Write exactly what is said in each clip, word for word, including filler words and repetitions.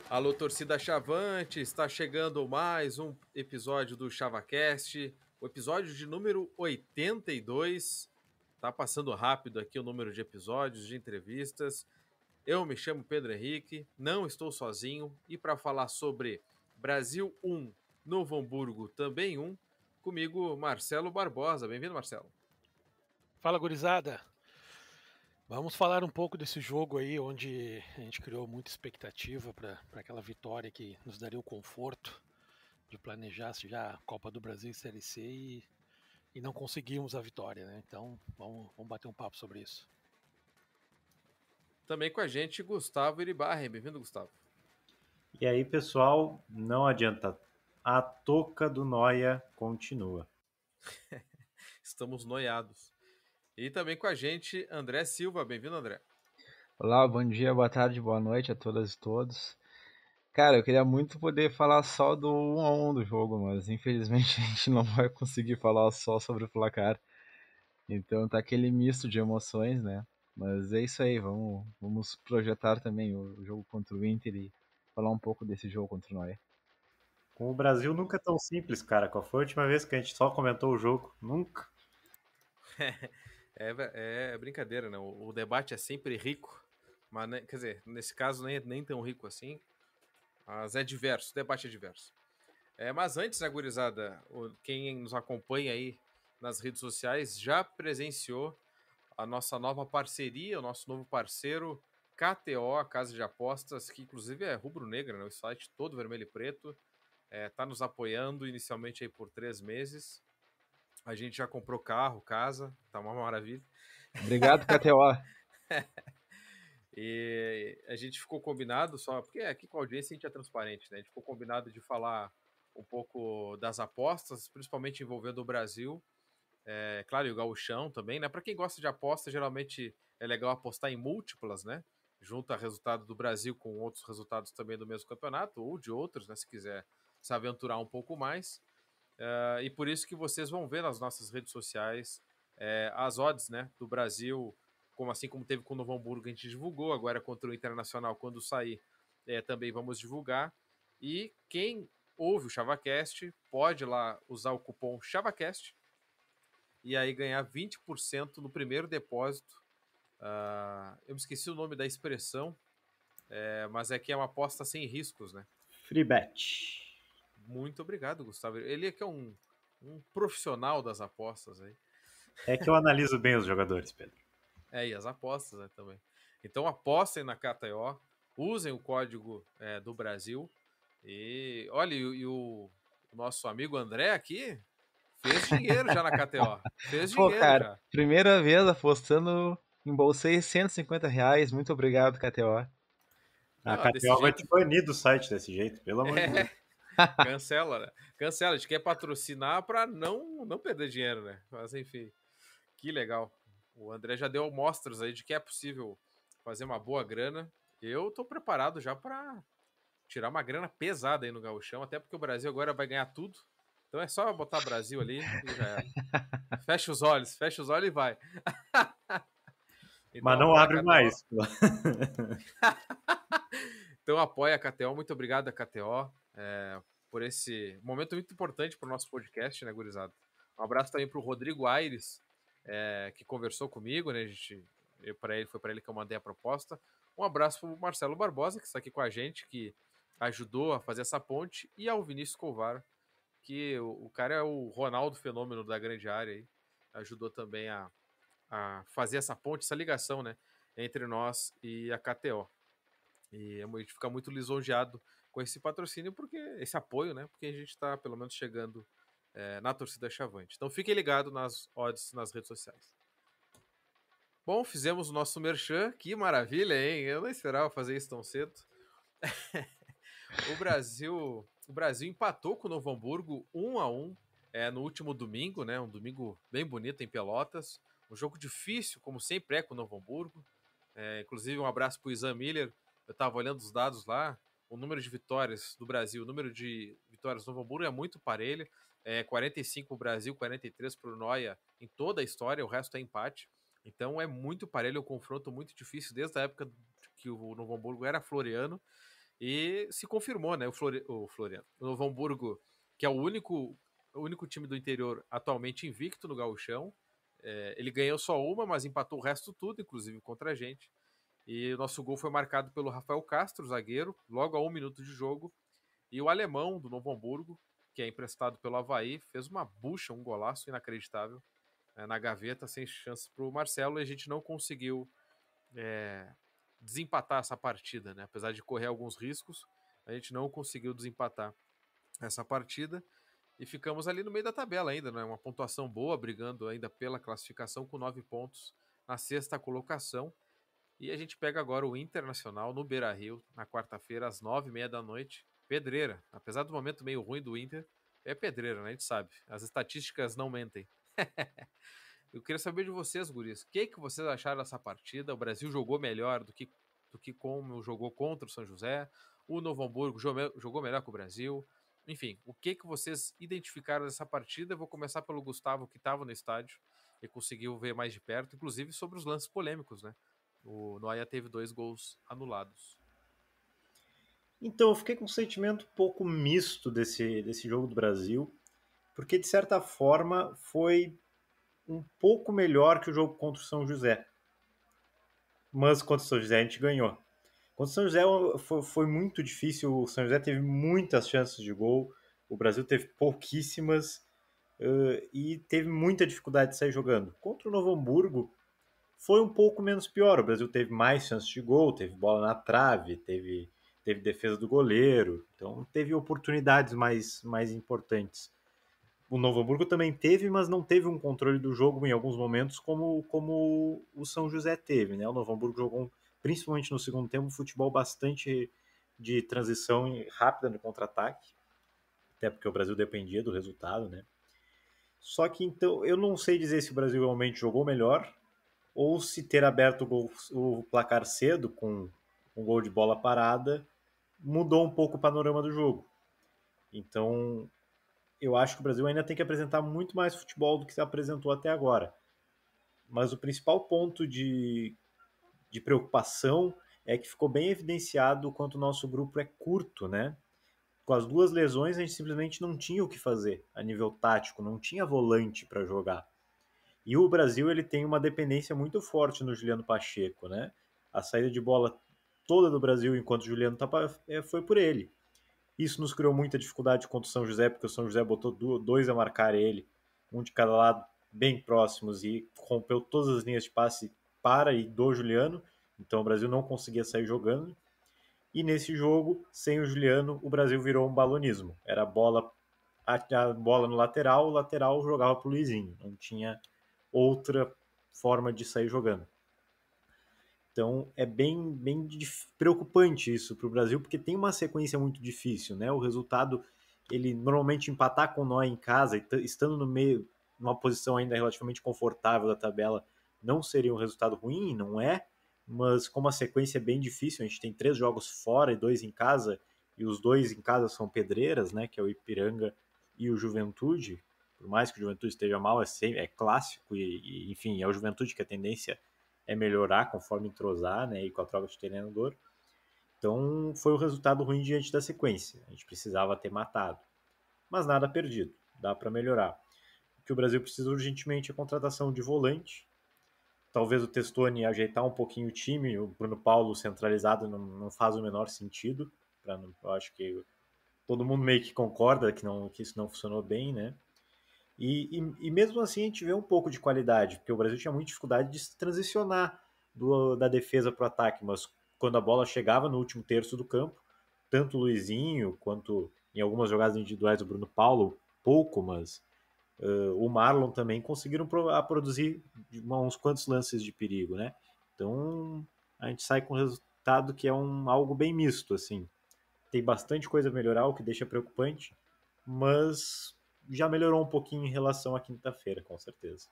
Alô, torcida Chavante, está chegando mais um episódio do ChavaCast, o episódio de número oitenta e dois. Tá passando rápido aqui o número de episódios, de entrevistas. Eu me chamo Pedro Henrique, não estou sozinho, e para falar sobre Brasil um, Novo Hamburgo também um, comigo Marcelo Barbosa. Bem-vindo, Marcelo. Fala, gurizada. Vamos falar um pouco desse jogo aí, onde a gente criou muita expectativa para aquela vitória que nos daria o conforto de planejar já a Copa do Brasil e Série C e, e não conseguimos a vitória, né? Então vamos, vamos bater um papo sobre isso. Também com a gente Gustavo Iribarren. Bem-vindo, Gustavo. E aí, pessoal, não adianta. A toca do Noia continua. Estamos noiados. E também com a gente André Silva. Bem-vindo, André. Olá, bom dia, boa tarde, boa noite a todas e todos. Cara, eu queria muito poder falar só do um a um do jogo, mas infelizmente a gente não vai conseguir falar só sobre o placar. Então tá aquele misto de emoções, né? Mas é isso aí, vamos, vamos projetar também o jogo contra o Inter e falar um pouco desse jogo contra o Noia. Com o Brasil nunca é tão simples, cara. Qual foi a última vez que a gente só comentou o jogo? Nunca. É, é brincadeira, né? O, o debate é sempre rico, mas, né, quer dizer, nesse caso nem, nem tão rico assim, mas é diverso, o debate é diverso. É, mas antes, né, gurizada, o, quem nos acompanha aí nas redes sociais já presenciou a nossa nova parceria, o nosso novo parceiro, K T O, a casa de apostas, que inclusive é rubro-negra, né? O site todo vermelho e preto, é, tá nos apoiando inicialmente aí por três meses. A gente já comprou carro, casa, tá uma maravilha. Obrigado, K T O. E a gente ficou combinado só, porque aqui com a audiência a gente é transparente, né? A gente ficou combinado de falar um pouco das apostas, principalmente envolvendo o Brasil. É, claro, e o gauchão também, né? Para quem gosta de aposta, geralmente é legal apostar em múltiplas, né? Junta resultado do Brasil com outros resultados também do mesmo campeonato, ou de outros, né? Se quiser se aventurar um pouco mais. Uh, e por isso que vocês vão ver nas nossas redes sociais é, as odds, né, do Brasil, como assim como teve com o Novo Hamburgo, a gente divulgou, agora contra o Internacional, quando sair, é, também vamos divulgar. E quem ouve o ChavaCast pode lá usar o cupom ChavaCast e aí ganhar vinte por cento no primeiro depósito. Uh, eu me esqueci o nome da expressão, é, mas é que é uma aposta sem riscos, né? Free bet. Muito obrigado, Gustavo. Ele é que é um, um profissional das apostas aí. É que eu analiso bem os jogadores, Pedro. É, e as apostas, né, também. Então apostem na K T O, usem o código é, do Brasil. E olha, e, e o, o nosso amigo André aqui fez dinheiro já na K T O. Fez Pô, dinheiro cara, já. primeira vez apostando, embolsei cento e cinquenta reais, muito obrigado, K T O. A Não, desse K T O vai jeito. te banir do site desse jeito, pelo amor de Deus. Cancela, né? Cancela. A gente quer patrocinar para não, não perder dinheiro, né? Mas enfim, que legal. O André já deu amostras aí de que é possível fazer uma boa grana. Eu tô preparado já para tirar uma grana pesada aí no gauchão, até porque o Brasil agora vai ganhar tudo. Então é só botar Brasil ali e já era. Fecha os olhos, fecha os olhos e vai. Então, Mas não abre mais. Então apoia a K T O. Muito obrigado a K T O é, por esse momento muito importante para o nosso podcast, né, gurizada? Um abraço também para o Rodrigo Aires, é, que conversou comigo, né? A gente, eu, pra ele, foi para ele que eu mandei a proposta. Um abraço para o Marcelo Barbosa, que está aqui com a gente, que ajudou a fazer essa ponte, e ao Vinícius Covar, que o, o cara é o Ronaldo Fenômeno da grande área aí. Ajudou também a, a fazer essa ponte, essa ligação, né, entre nós e a K T O. E a gente fica muito lisonjeado com esse patrocínio, porque esse apoio, né? Porque a gente está, pelo menos, chegando é, na torcida Chavante. Então fiquem ligados nas odds nas redes sociais. Bom, fizemos o nosso merchan. Que maravilha, hein? Eu não esperava fazer isso tão cedo. o Brasil o Brasil empatou com o Novo Hamburgo um a um é, no último domingo, né? Um domingo bem bonito em Pelotas. Um jogo difícil, como sempre é com o Novo Hamburgo. É, inclusive, um abraço para o Isan Miller. Eu estava olhando os dados lá. O número de vitórias do Brasil, o número de vitórias do Novo Hamburgo é muito parelho. É quarenta e cinco para o Brasil, quarenta e três para o Noia em toda a história. O resto é empate. Então é muito parelho, um confronto muito difícil desde a época que o Novo Hamburgo era floriano. E se confirmou, né? O, Flori... o Floriano, o Novo Hamburgo, que é o único, o único time do interior atualmente invicto no Gauchão. É, ele ganhou só uma, mas empatou o resto tudo, inclusive contra a gente. E o nosso gol foi marcado pelo Rafael Castro, zagueiro, logo a um minuto de jogo. E o alemão do Novo Hamburgo, que é emprestado pelo Avaí, fez uma bucha, um golaço inacreditável, né, na gaveta, sem chance para o Marcelo, e a gente não conseguiu é, desempatar essa partida, né? Apesar de correr alguns riscos, a gente não conseguiu desempatar essa partida e ficamos ali no meio da tabela ainda, né? Uma pontuação boa, brigando ainda pela classificação com nove pontos na sexta colocação. E a gente pega agora o Internacional no Beira-Rio, na quarta-feira, às nove e meia da noite. Pedreira. Apesar do momento meio ruim do Inter, é pedreira, né? A gente sabe. As estatísticas não mentem. Eu queria saber de vocês, guris. O que, que vocês acharam dessa partida? O Brasil jogou melhor do que, do que como jogou contra o São José? O Novo Hamburgo jogou melhor que o Brasil? Enfim, o que, que vocês identificaram dessa partida? Eu vou começar pelo Gustavo, que estava no estádio e conseguiu ver mais de perto, inclusive sobre os lances polêmicos, né? O Noia teve dois gols anulados. Então, eu fiquei com um sentimento um pouco misto desse, desse jogo do Brasil, porque de certa forma foi um pouco melhor que o jogo contra o São José. Mas contra o São José a gente ganhou. Contra o São José foi, foi muito difícil, o São José teve muitas chances de gol, o Brasil teve pouquíssimas uh, e teve muita dificuldade de sair jogando. Contra o Novo Hamburgo foi um pouco menos pior, o Brasil teve mais chances de gol, teve bola na trave, teve, teve defesa do goleiro, então teve oportunidades mais, mais importantes. O Novo Hamburgo também teve, mas não teve um controle do jogo em alguns momentos como, como o São José teve, né? O Novo Hamburgo jogou, principalmente no segundo tempo, um futebol bastante de transição rápida no contra-ataque, até porque o Brasil dependia do resultado, né? Só que então eu não sei dizer se o Brasil realmente jogou melhor ou se ter aberto o, gol, o placar cedo com um gol de bola parada mudou um pouco o panorama do jogo. Então eu acho que o Brasil ainda tem que apresentar muito mais futebol do que se apresentou até agora. Mas o principal ponto de, de preocupação é que ficou bem evidenciado o quanto o nosso grupo é curto, né? Com as duas lesões, a gente simplesmente não tinha o que fazer a nível tático, não tinha volante para jogar. E o Brasil ele tem uma dependência muito forte no Juliano Pacheco, né? A saída de bola toda do Brasil enquanto o Juliano estava foi por ele. Isso nos criou muita dificuldade contra o São José, porque o São José botou dois a marcar ele, um de cada lado, bem próximos, e rompeu todas as linhas de passe para e do Juliano. Então o Brasil não conseguia sair jogando. E nesse jogo, sem o Juliano, o Brasil virou um balonismo. Era a bola, a bola no lateral, o lateral jogava para o Luizinho. Não tinha outra forma de sair jogando. Então é bem, bem preocupante isso para o Brasil, porque tem uma sequência muito difícil, né? O resultado, ele normalmente empatar com o Noia em casa, estando no meio, numa posição ainda relativamente confortável da tabela, não seria um resultado ruim, não é? Mas como a sequência é bem difícil, a gente tem três jogos fora e dois em casa, e os dois em casa são pedreiras, né? Que é o Ipiranga e o Juventude. Por mais que o Juventude esteja mal, é, sempre, é clássico, e, e enfim, é o Juventude que a tendência é melhorar conforme entrosar, né, e com a troca de treinador. Então foi o resultado ruim diante da sequência. A gente precisava ter matado. Mas nada perdido, dá para melhorar. O que o Brasil precisa urgentemente é a contratação de volante. Talvez o Testoni ajeitar um pouquinho o time, o Bruno Paulo centralizado não, não faz o menor sentido. Pra, eu acho que todo mundo meio que concorda que, não, que isso não funcionou bem, né? E, e, e mesmo assim a gente vê um pouco de qualidade, porque o Brasil tinha muita dificuldade de se transicionar do, da defesa para o ataque, mas quando a bola chegava no último terço do campo, tanto o Luizinho quanto em algumas jogadas individuais do Bruno Paulo, pouco, mas uh, o Marlon também conseguiram pro, a produzir uns quantos lances de perigo, né? Então a gente sai com um resultado que é um, algo bem misto, assim. Tem bastante coisa a melhorar, o que deixa preocupante, mas já melhorou um pouquinho em relação à quinta-feira, com certeza.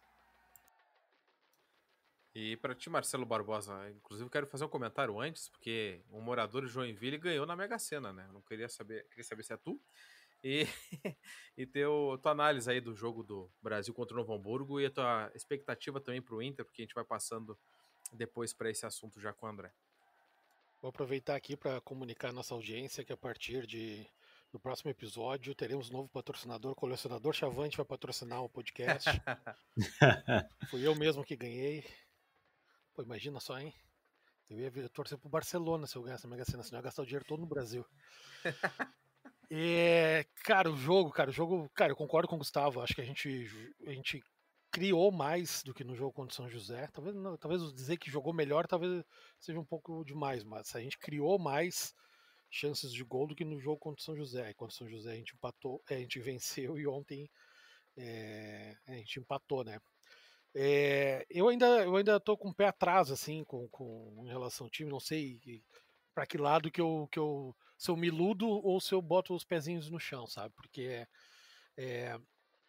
E para ti, Marcelo Barbosa, inclusive quero fazer um comentário antes, porque um morador de Joinville ganhou na Mega Sena, né? Não queria saber, queria saber se é tu. E, e teu, tua análise aí do jogo do Brasil contra o Novo Hamburgo e a tua expectativa também para o Inter, porque a gente vai passando depois para esse assunto já com o André. Vou aproveitar aqui para comunicar à nossa audiência que a partir de, do próximo episódio teremos um novo patrocinador, o Colecionador Chavante vai patrocinar o podcast. Fui eu mesmo que ganhei. Pô, imagina só, hein? Eu ia vir- torcer pro Barcelona se eu ganhasse a Mega Sena, senão eu ia gastar o dinheiro todo no Brasil. É, cara, o jogo, cara, o jogo, cara, eu concordo com o Gustavo. Acho que a gente, a gente criou mais do que no jogo contra o São José. Talvez, não, talvez dizer que jogou melhor, talvez seja um pouco demais, mas a gente criou mais chances de gol do que no jogo contra o São José. E contra o São José a gente empatou, é, a gente venceu e ontem é, a gente empatou, né? É, eu ainda eu ainda tô com o pé atrás assim com, com em relação ao time, não sei para que lado que eu que eu se eu me iludo ou se eu boto os pezinhos no chão, sabe? Porque é,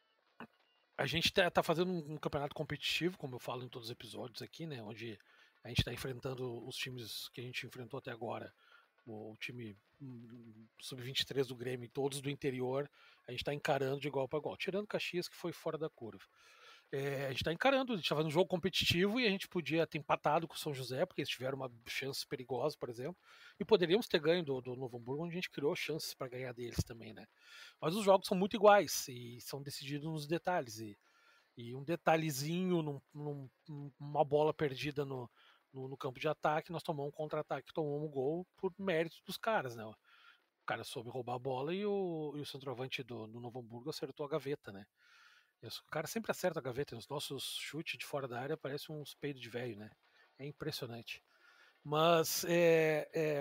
a gente tá, tá fazendo um, um campeonato competitivo, como eu falo em todos os episódios aqui, né? Onde a gente está enfrentando os times que a gente enfrentou até agora, o, o time hum, sub vinte e três do Grêmio, todos do interior, a gente está encarando de igual para igual, tirando Caxias que foi fora da curva. É, a gente está encarando, a gente está fazendo um jogo competitivo e a gente podia ter empatado com o São José, porque eles tiveram uma chance perigosa, por exemplo, e poderíamos ter ganho do, do Novo Hamburgo, onde a gente criou chances para ganhar deles também, né? Mas os jogos são muito iguais e são decididos nos detalhes. E, e um detalhezinho, num, num, numa bola perdida no, no, no, campo de ataque, nós tomamos um contra-ataque, tomamos um gol por mérito dos caras, né? O cara soube roubar a bola e o, e o centroavante do, do Novo Hamburgo acertou a gaveta, né? Isso. O cara sempre acerta a gaveta. Os nossos chutes de fora da área parecem uns peidos de velho, né? É impressionante. Mas é, é,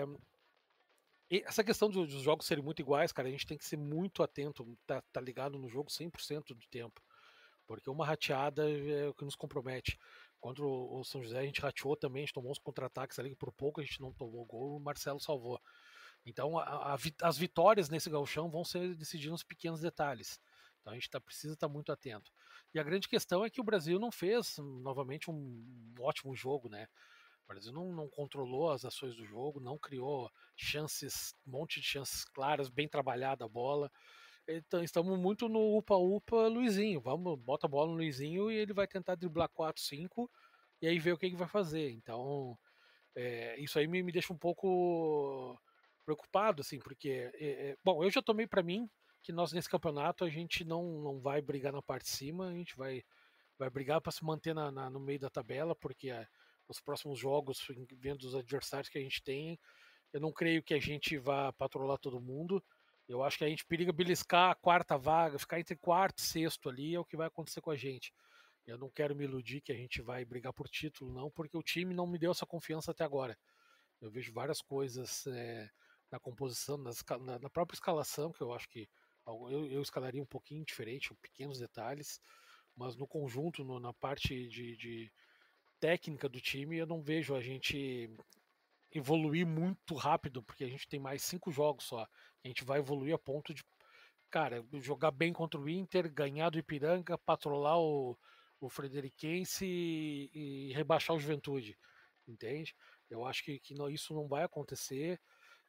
essa questão dos, dos jogos serem muito iguais, cara, a gente tem que ser muito atento, tá, tá ligado no jogo cem por cento do tempo. Porque uma rateada é o que nos compromete. Contra o, o São José a gente rateou também, a gente tomou uns contra-ataques ali, por pouco a gente não tomou gol, o Marcelo salvou. Então a, a, as vitórias nesse gauchão vão ser decididas nos pequenos detalhes. Então a gente tá, precisa estar muito atento. E a grande questão é que o Brasil não fez novamente um, um ótimo jogo, né? O Brasil não, não controlou as ações do jogo, não criou chances, um monte de chances claras, bem trabalhada a bola. Então estamos muito no upa-upa Luizinho. Vamos, bota a bola no Luizinho e ele vai tentar driblar quatro, cinco e aí ver o que, que vai fazer. Então é, isso aí me, me deixa um pouco preocupado, assim, porque, é, é, bom, eu já tomei para mim que nós nesse campeonato a gente não, não vai brigar na parte de cima, a gente vai, vai brigar para se manter na, na, no meio da tabela, porque é, os próximos jogos, vendo os adversários que a gente tem, eu não creio que a gente vá patrolar todo mundo. Eu acho que a gente periga beliscar a quarta vaga, ficar entre quarto e sexto ali é o que vai acontecer com a gente. Eu não quero me iludir que a gente vai brigar por título, não, porque o time não me deu essa confiança até agora. Eu vejo várias coisas é, na composição, nas, na, na própria escalação, que eu acho que eu, eu escalaria um pouquinho diferente, pequenos detalhes, mas no conjunto, no, na parte de, de técnica do time, eu não vejo a gente evoluir muito rápido, porque a gente tem mais cinco jogos só. A gente vai evoluir a ponto de, cara, jogar bem contra o Inter, ganhar do Ipiranga, patrolar o, o Frederiquense e, e rebaixar o Juventude, entende? Eu acho que, que não, isso não vai acontecer.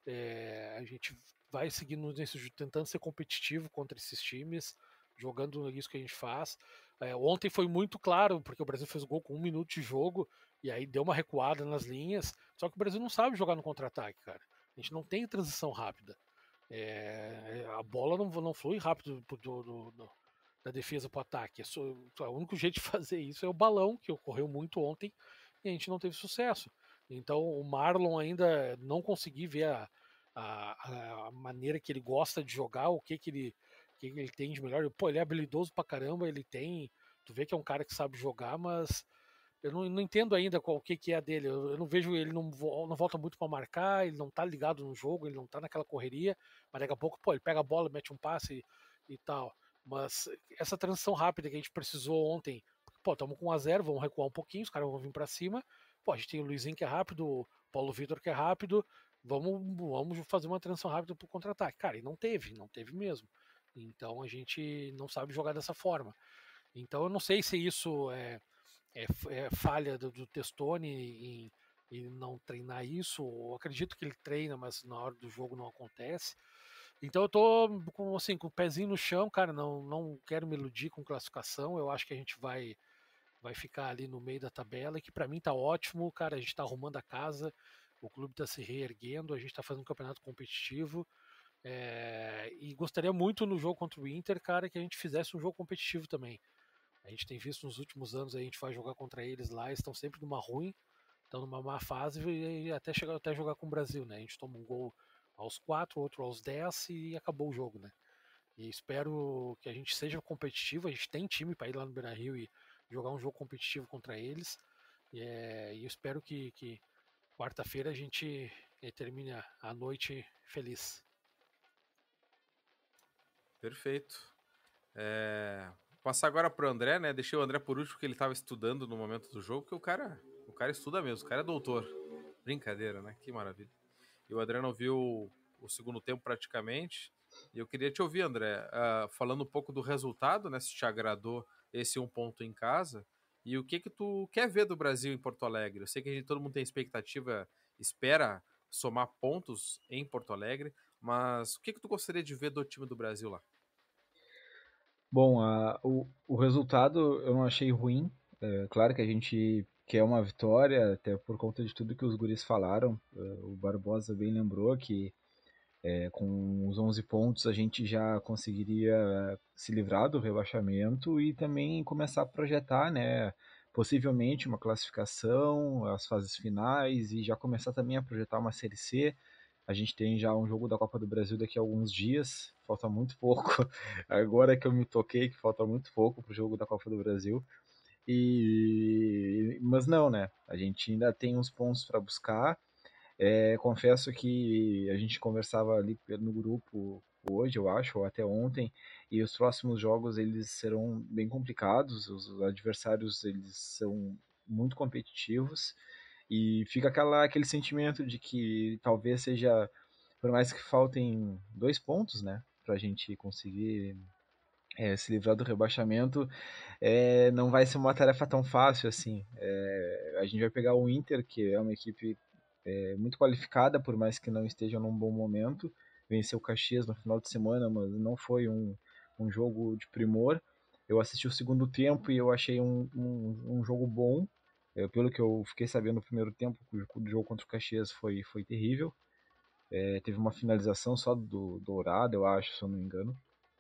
É, a gente vai seguindo nesse, tentando ser competitivo contra esses times, jogando isso que a gente faz. É, ontem foi muito claro, porque o Brasil fez gol com um minuto de jogo, e aí deu uma recuada nas linhas. Só que o Brasil não sabe jogar no contra-ataque, cara. A gente não tem transição rápida. É, a bola não, não flui rápido do, do, do, da defesa para o ataque. É só, o único jeito de fazer isso é o balão, que ocorreu muito ontem, e a gente não teve sucesso. Então o Marlon ainda não consegui ver a, a, a maneira que ele gosta de jogar, o que, que, ele, o que, que ele tem de melhor. Pô, ele é habilidoso pra caramba, ele tem. Tu vê que é um cara que sabe jogar, mas eu não, não entendo ainda qual o que, que é dele. Eu, eu não vejo ele não, não volta muito para marcar, ele não tá ligado no jogo, ele não tá naquela correria, mas daqui a pouco, pô, ele pega a bola, mete um passe e, e tal. Mas essa transição rápida que a gente precisou ontem, pô, estamos com um a zero, vamos recuar um pouquinho, os caras vão vir para cima. Pô, a gente tem o Luizinho que é rápido, o Paulo Vitor que é rápido, vamos, vamos fazer uma transição rápida pro contra-ataque. Cara, e não teve, não teve mesmo. Então a gente não sabe jogar dessa forma. Então eu não sei se isso é é, é falha do, do Testoni em, em não treinar isso. Eu acredito que ele treina, mas na hora do jogo não acontece. Então eu tô com, assim, com o pezinho no chão, cara. Não, não quero me iludir com classificação. Eu acho que a gente vai, vai ficar ali no meio da tabela, que para mim tá ótimo, cara. A gente tá arrumando a casa. o clube está se reerguendo, a gente está fazendo um campeonato competitivo. É, e gostaria muito no jogo contra o Inter, cara, que a gente fizesse um jogo competitivo também. A gente tem visto nos últimos anos, a gente vai jogar contra eles lá, eles estão sempre numa ruim, estão numa má fase e até chegar até jogar com o Brasil, né? A gente toma um gol aos quatro, outro aos dez e acabou o jogo, né? E espero que a gente seja competitivo, a gente tem time para ir lá no Beira-Rio e jogar um jogo competitivo contra eles. E, é, e eu espero que, que quarta-feira a gente eh, termine a, a noite feliz. Perfeito. É, passar agora pro André, né? Deixei o André por último porque ele estava estudando no momento do jogo, que o cara, o cara estuda mesmo, o cara é doutor. Brincadeira, né? Que maravilha. E o André não viu o segundo tempo praticamente. E eu queria te ouvir, André, uh, falando um pouco do resultado, né? Se te agradou esse um ponto em casa. E o que que tu quer ver do Brasil em Porto Alegre? Eu sei que a gente, todo mundo tem expectativa, espera somar pontos em Porto Alegre, mas o que que tu gostaria de ver do time do Brasil lá? Bom, a, o, o resultado eu não achei ruim. É, claro que a gente quer uma vitória, até por conta de tudo que os guris falaram. É, o Barbosa bem lembrou que é, com os onze pontos a gente já conseguiria se livrar do rebaixamento e também começar a projetar, né, possivelmente uma classificação, as fases finais e já começar também a projetar uma Série C. A gente tem já um jogo da Copa do Brasil daqui a alguns dias, falta muito pouco. Agora que eu me toquei que falta muito pouco pro jogo da Copa do Brasil. E mas não, né? A gente ainda tem uns pontos para buscar. É, confesso que a gente conversava ali no grupo hoje, eu acho, ou até ontem, e os próximos jogos eles serão bem complicados. Os adversários eles são muito competitivos e fica aquela, aquele sentimento de que talvez seja, por mais que faltem dois pontos, né, para a gente conseguir é, se livrar do rebaixamento, é, não vai ser uma tarefa tão fácil assim. É, a gente vai pegar o Inter, que é uma equipe é, muito qualificada, por mais que não esteja num bom momento. Venceu o Caxias no final de semana, mas não foi um, um jogo de primor. Eu assisti o segundo tempo e eu achei um, um, um jogo bom. É, pelo que eu fiquei sabendo no primeiro tempo, o jogo contra o Caxias foi, foi terrível. É, teve uma finalização só do Dourado, eu acho, se eu não me engano.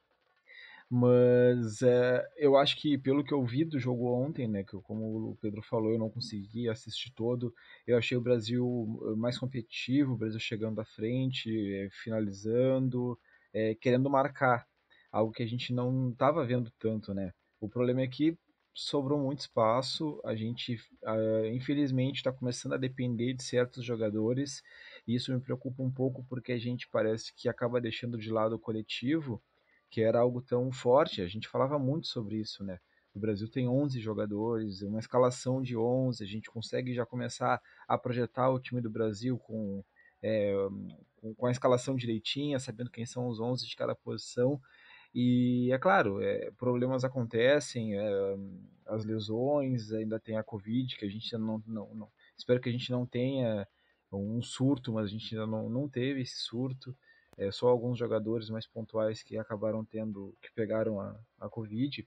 Mas é, eu acho que pelo que eu vi do jogo ontem, né, que eu, como o Pedro falou, eu não consegui assistir todo, eu achei o Brasil mais competitivo, o Brasil chegando à frente, é, finalizando, é, querendo marcar, algo que a gente não estava vendo tanto, né? O problema é que sobrou muito espaço, a gente uh, infelizmente está começando a depender de certos jogadores, e isso me preocupa um pouco porque a gente parece que acaba deixando de lado o coletivo, que era algo tão forte. A gente falava muito sobre isso, né? O Brasil tem onze jogadores, uma escalação de onze, a gente consegue já começar a projetar o time do Brasil com, é, com a escalação direitinha, sabendo quem são os onze de cada posição. E é claro, é, problemas acontecem, é, as lesões, ainda tem a Covid, que a gente não, não, não. Espero que a gente não tenha um surto, mas a gente ainda não, não teve esse surto. É, só alguns jogadores mais pontuais que acabaram tendo, que pegaram a, a Covid.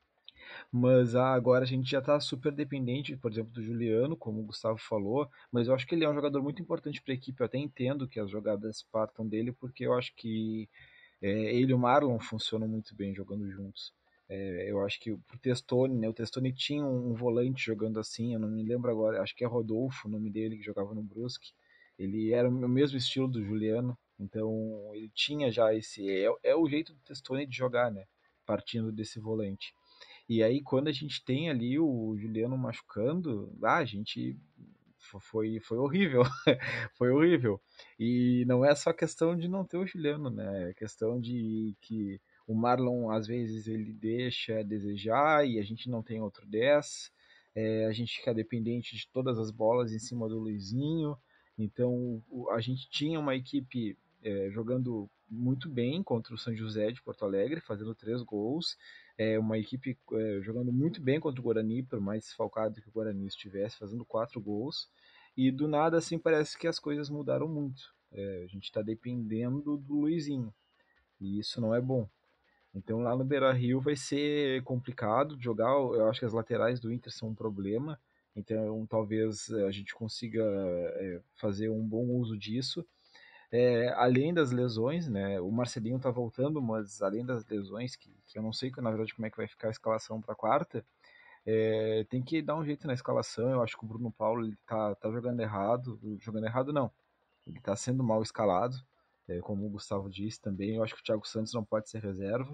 Mas ah, agora a gente já está super dependente, por exemplo, do Juliano, como o Gustavo falou. Mas eu acho que ele é um jogador muito importante para a equipe. Eu até entendo que as jogadas partam dele, porque eu acho que é, ele e o Marlon funcionam muito bem jogando juntos. É, eu acho que o Testoni, né, o Testoni tinha um, um volante jogando assim, eu não me lembro agora, acho que é Rodolfo o nome dele, que jogava no Brusque. Ele era o mesmo estilo do Juliano, então ele tinha já esse. É, é o jeito do Testoni de jogar, né? Partindo desse volante. E aí, quando a gente tem ali o Juliano machucando, ah, a gente foi, foi horrível. Foi horrível. E não é só questão de não ter o Juliano, né? É questão de que o Marlon, às vezes, ele deixa a desejar e a gente não tem outro dez. É, a gente fica dependente de todas as bolas em cima do Luizinho. Então, a gente tinha uma equipe é, jogando muito bem contra o São José de Porto Alegre, fazendo três gols. É, uma equipe é, jogando muito bem contra o Guarani, por mais desfalcado que o Guarani estivesse, fazendo quatro gols. E do nada, assim, parece que as coisas mudaram muito. É, a gente está dependendo do Luizinho. E isso não é bom. Então lá no Beira-Rio vai ser complicado de jogar. Eu acho que as laterais do Inter são um problema. Então, talvez a gente consiga é, fazer um bom uso disso. É, além das lesões, né? O Marcelinho tá voltando, mas além das lesões, que, que eu não sei, na verdade, como é que vai ficar a escalação para quarta, é, tem que dar um jeito na escalação. Eu acho que o Bruno Paulo ele tá, tá jogando errado. Jogando errado, não. Ele tá sendo mal escalado, é, como o Gustavo disse também. Eu acho que o Thiago Santos não pode ser reserva.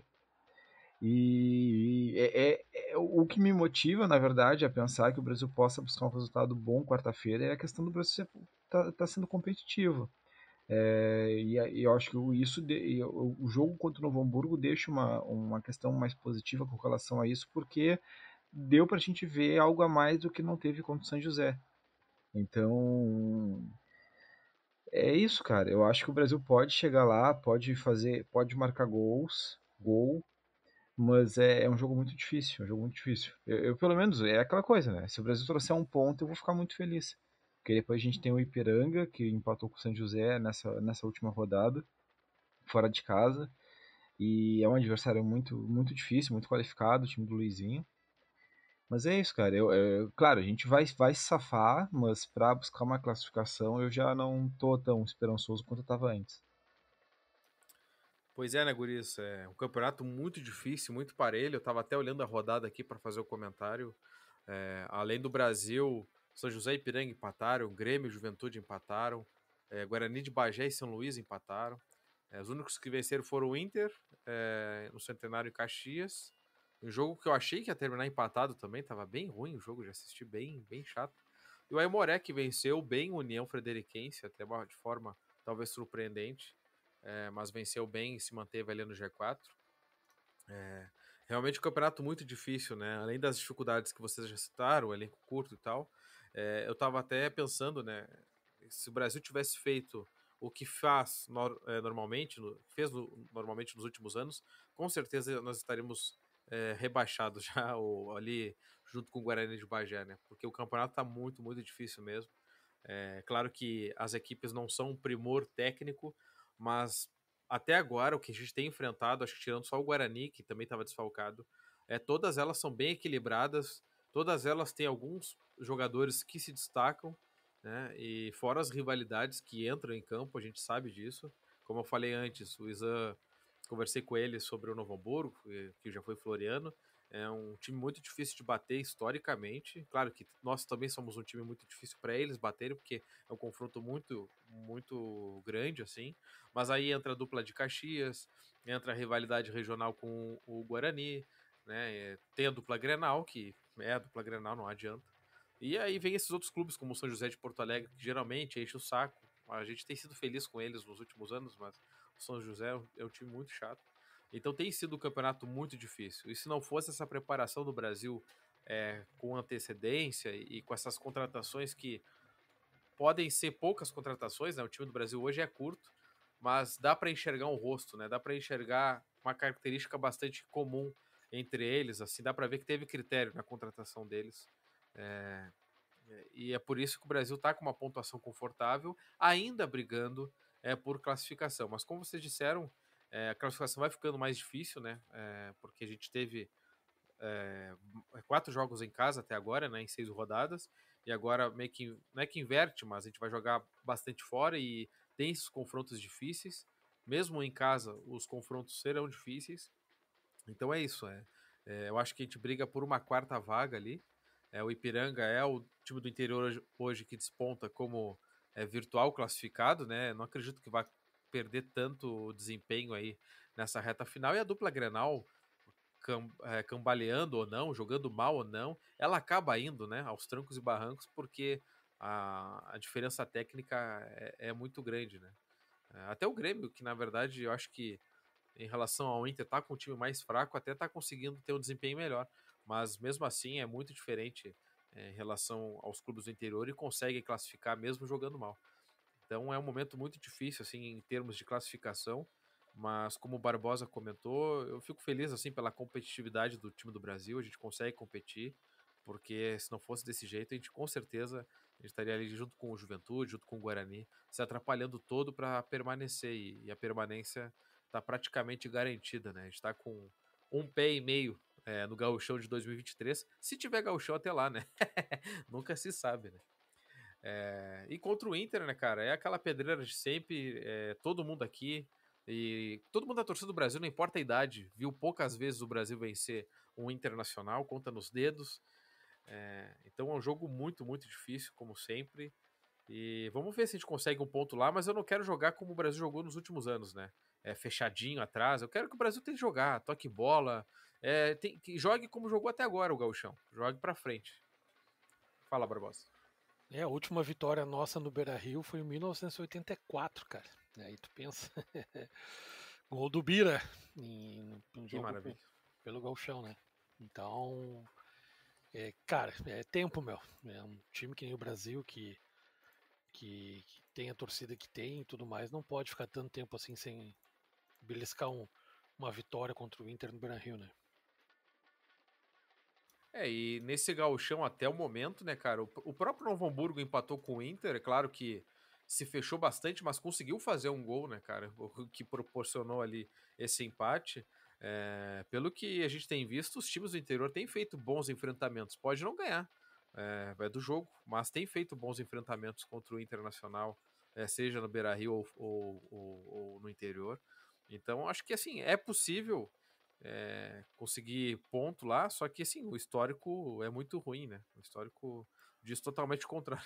E é, é, é o que me motiva, na verdade, a pensar que o Brasil possa buscar um resultado bom quarta-feira é a questão do Brasil estar tá, tá sendo competitivo. É, e, e eu acho que isso de, o, o jogo contra o Novo Hamburgo deixa uma, uma questão mais positiva com relação a isso, porque deu pra gente ver algo a mais do que não teve contra o São José. Então, é isso, cara. Eu acho que o Brasil pode chegar lá, pode fazer, pode marcar gols, gol, mas é, é um jogo muito difícil, é um jogo muito difícil. Eu, eu, pelo menos, é aquela coisa, né? Se o Brasil trouxer um ponto, eu vou ficar muito feliz. Porque depois a gente tem o Ipiranga, que empatou com o São José nessa, nessa última rodada, fora de casa. E é um adversário muito, muito difícil, muito qualificado, o time do Luizinho. Mas é isso, cara. Eu, eu- claro, a gente vai, vai se safar, mas para buscar uma classificação eu já não tô tão esperançoso quanto eu tava antes. Pois é, né, Guris? É um campeonato muito difícil, muito parelho. Eu tava até olhando a rodada aqui para fazer o comentário. É, além do Brasil, São José e Ipiranga empataram, Grêmio e Juventude empataram, é, Guarani de Bagé e São Luís empataram. É, os únicos que venceram foram o Inter, é, no Centenário e Caxias. Um jogo que eu achei que ia terminar empatado também, tava bem ruim o jogo, já assisti bem, bem chato. E o Aimoré que venceu bem o União Frederiquense, até de forma talvez surpreendente, é, mas venceu bem e se manteve ali no G quatro. É, realmente um campeonato muito difícil, né? Além das dificuldades que vocês já citaram, o elenco curto e tal, é, eu tava até pensando, né? Se o Brasil tivesse feito o que faz nor- é, normalmente, no- fez no- normalmente nos últimos anos, com certeza nós estaríamos é, rebaixados já, ou ali junto com o Guarani de Bagé, né? Porque o campeonato tá muito, muito difícil mesmo. É claro que as equipes não são um primor técnico, mas até agora o que a gente tem enfrentado, acho que tirando só o Guarani, que também estava desfalcado, é, todas elas são bem equilibradas, todas elas têm alguns jogadores que se destacam, né? E fora as rivalidades que entram em campo, a gente sabe disso. Como eu falei antes, o Isan, conversei com ele sobre o Novo Hamburgo, que já foi Floriano. É um time muito difícil de bater historicamente. Claro que nós também somos um time muito difícil para eles baterem, porque é um confronto muito, muito grande, assim. Mas aí entra a dupla de Caxias, entra a rivalidade regional com o Guarani, né? Tem a dupla Grenal, que é a dupla Grenal, não adianta. E aí vem esses outros clubes, como o São José de Porto Alegre, que geralmente enche o saco. A gente tem sido feliz com eles nos últimos anos, mas o São José é um time muito chato. Então tem sido um campeonato muito difícil. E se não fosse essa preparação do Brasil é, com antecedência e, e com essas contratações que podem ser poucas contratações, né? O time do Brasil hoje é curto, mas dá para enxergar um rosto, né? Dá para enxergar uma característica bastante comum entre eles, assim, dá para ver que teve critério na contratação deles. É, e é por isso que o Brasil está com uma pontuação confortável, ainda brigando é, por classificação. Mas como vocês disseram, é, a classificação vai ficando mais difícil, né? É, porque a gente teve é, quatro jogos em casa até agora, né? Em seis rodadas. E agora meio que não é que inverte, mas a gente vai jogar bastante fora e tem esses confrontos difíceis. Mesmo em casa, os confrontos serão difíceis. Então é isso. É, é, eu acho que a gente briga por uma quarta vaga ali. É, o Ipiranga é o time do interior hoje, hoje que desponta como é, virtual classificado, né? Não acredito que vai perder tanto desempenho aí nessa reta final. E a dupla Grenal, cam, é, cambaleando ou não, jogando mal ou não, ela acaba indo, né? Aos trancos e barrancos, porque a, a diferença técnica é, é muito grande, né? É, até o Grêmio, que na verdade eu acho que em relação ao Inter tá com um time mais fraco, até tá conseguindo ter um desempenho melhor. Mas mesmo assim é muito diferente é, em relação aos clubes do interior e consegue classificar mesmo jogando mal. Então é um momento muito difícil assim em termos de classificação, mas como o Barbosa comentou, eu fico feliz assim pela competitividade do time do Brasil, a gente consegue competir, porque se não fosse desse jeito, a gente com certeza a gente estaria ali junto com o Juventude, junto com o Guarani, se atrapalhando todo para permanecer e, e a permanência está praticamente garantida, né? A gente está com um pé e meio é, no Gauchão de dois mil e vinte e três, se tiver Gauchão até lá, né? Nunca se sabe, né? É, e contra o Inter, né, cara, é aquela pedreira de sempre, é, todo mundo aqui, e todo mundo da torcida do Brasil, não importa a idade, viu poucas vezes o Brasil vencer um Internacional, conta nos dedos, é, então é um jogo muito, muito difícil, como sempre, e vamos ver se a gente consegue um ponto lá, mas eu não quero jogar como o Brasil jogou nos últimos anos, né, é, fechadinho atrás, eu quero que o Brasil tenha que jogar, toque bola, é, tem, que jogue como jogou até agora o Gauchão, jogue pra frente. Fala, Barbosa. É, a última vitória nossa no Beira-Rio foi em mil novecentos e oitenta e quatro, cara. Aí tu pensa. Gol do Bira em um jogo maravilha. pelo Gauchão, né? Então, é, cara, é tempo, meu. É um time que nem o Brasil, que, que, que tem a torcida que tem e tudo mais, não pode ficar tanto tempo assim sem beliscar um, uma vitória contra o Inter no Beira-Rio, né? É, e nesse gauchão até o momento, né, cara, o, o próprio Novo Hamburgo empatou com o Inter, é claro que se fechou bastante, mas conseguiu fazer um gol, né, cara, o que proporcionou ali esse empate. É, pelo que a gente tem visto, os times do interior têm feito bons enfrentamentos, pode não ganhar, é, vai do jogo, mas tem feito bons enfrentamentos contra o Internacional, é, seja no Beira-Rio ou, ou, ou, ou no interior. Então, acho que, assim, é possível é, conseguir ponto lá, só que assim, o histórico é muito ruim, né? O histórico diz totalmente o contrário.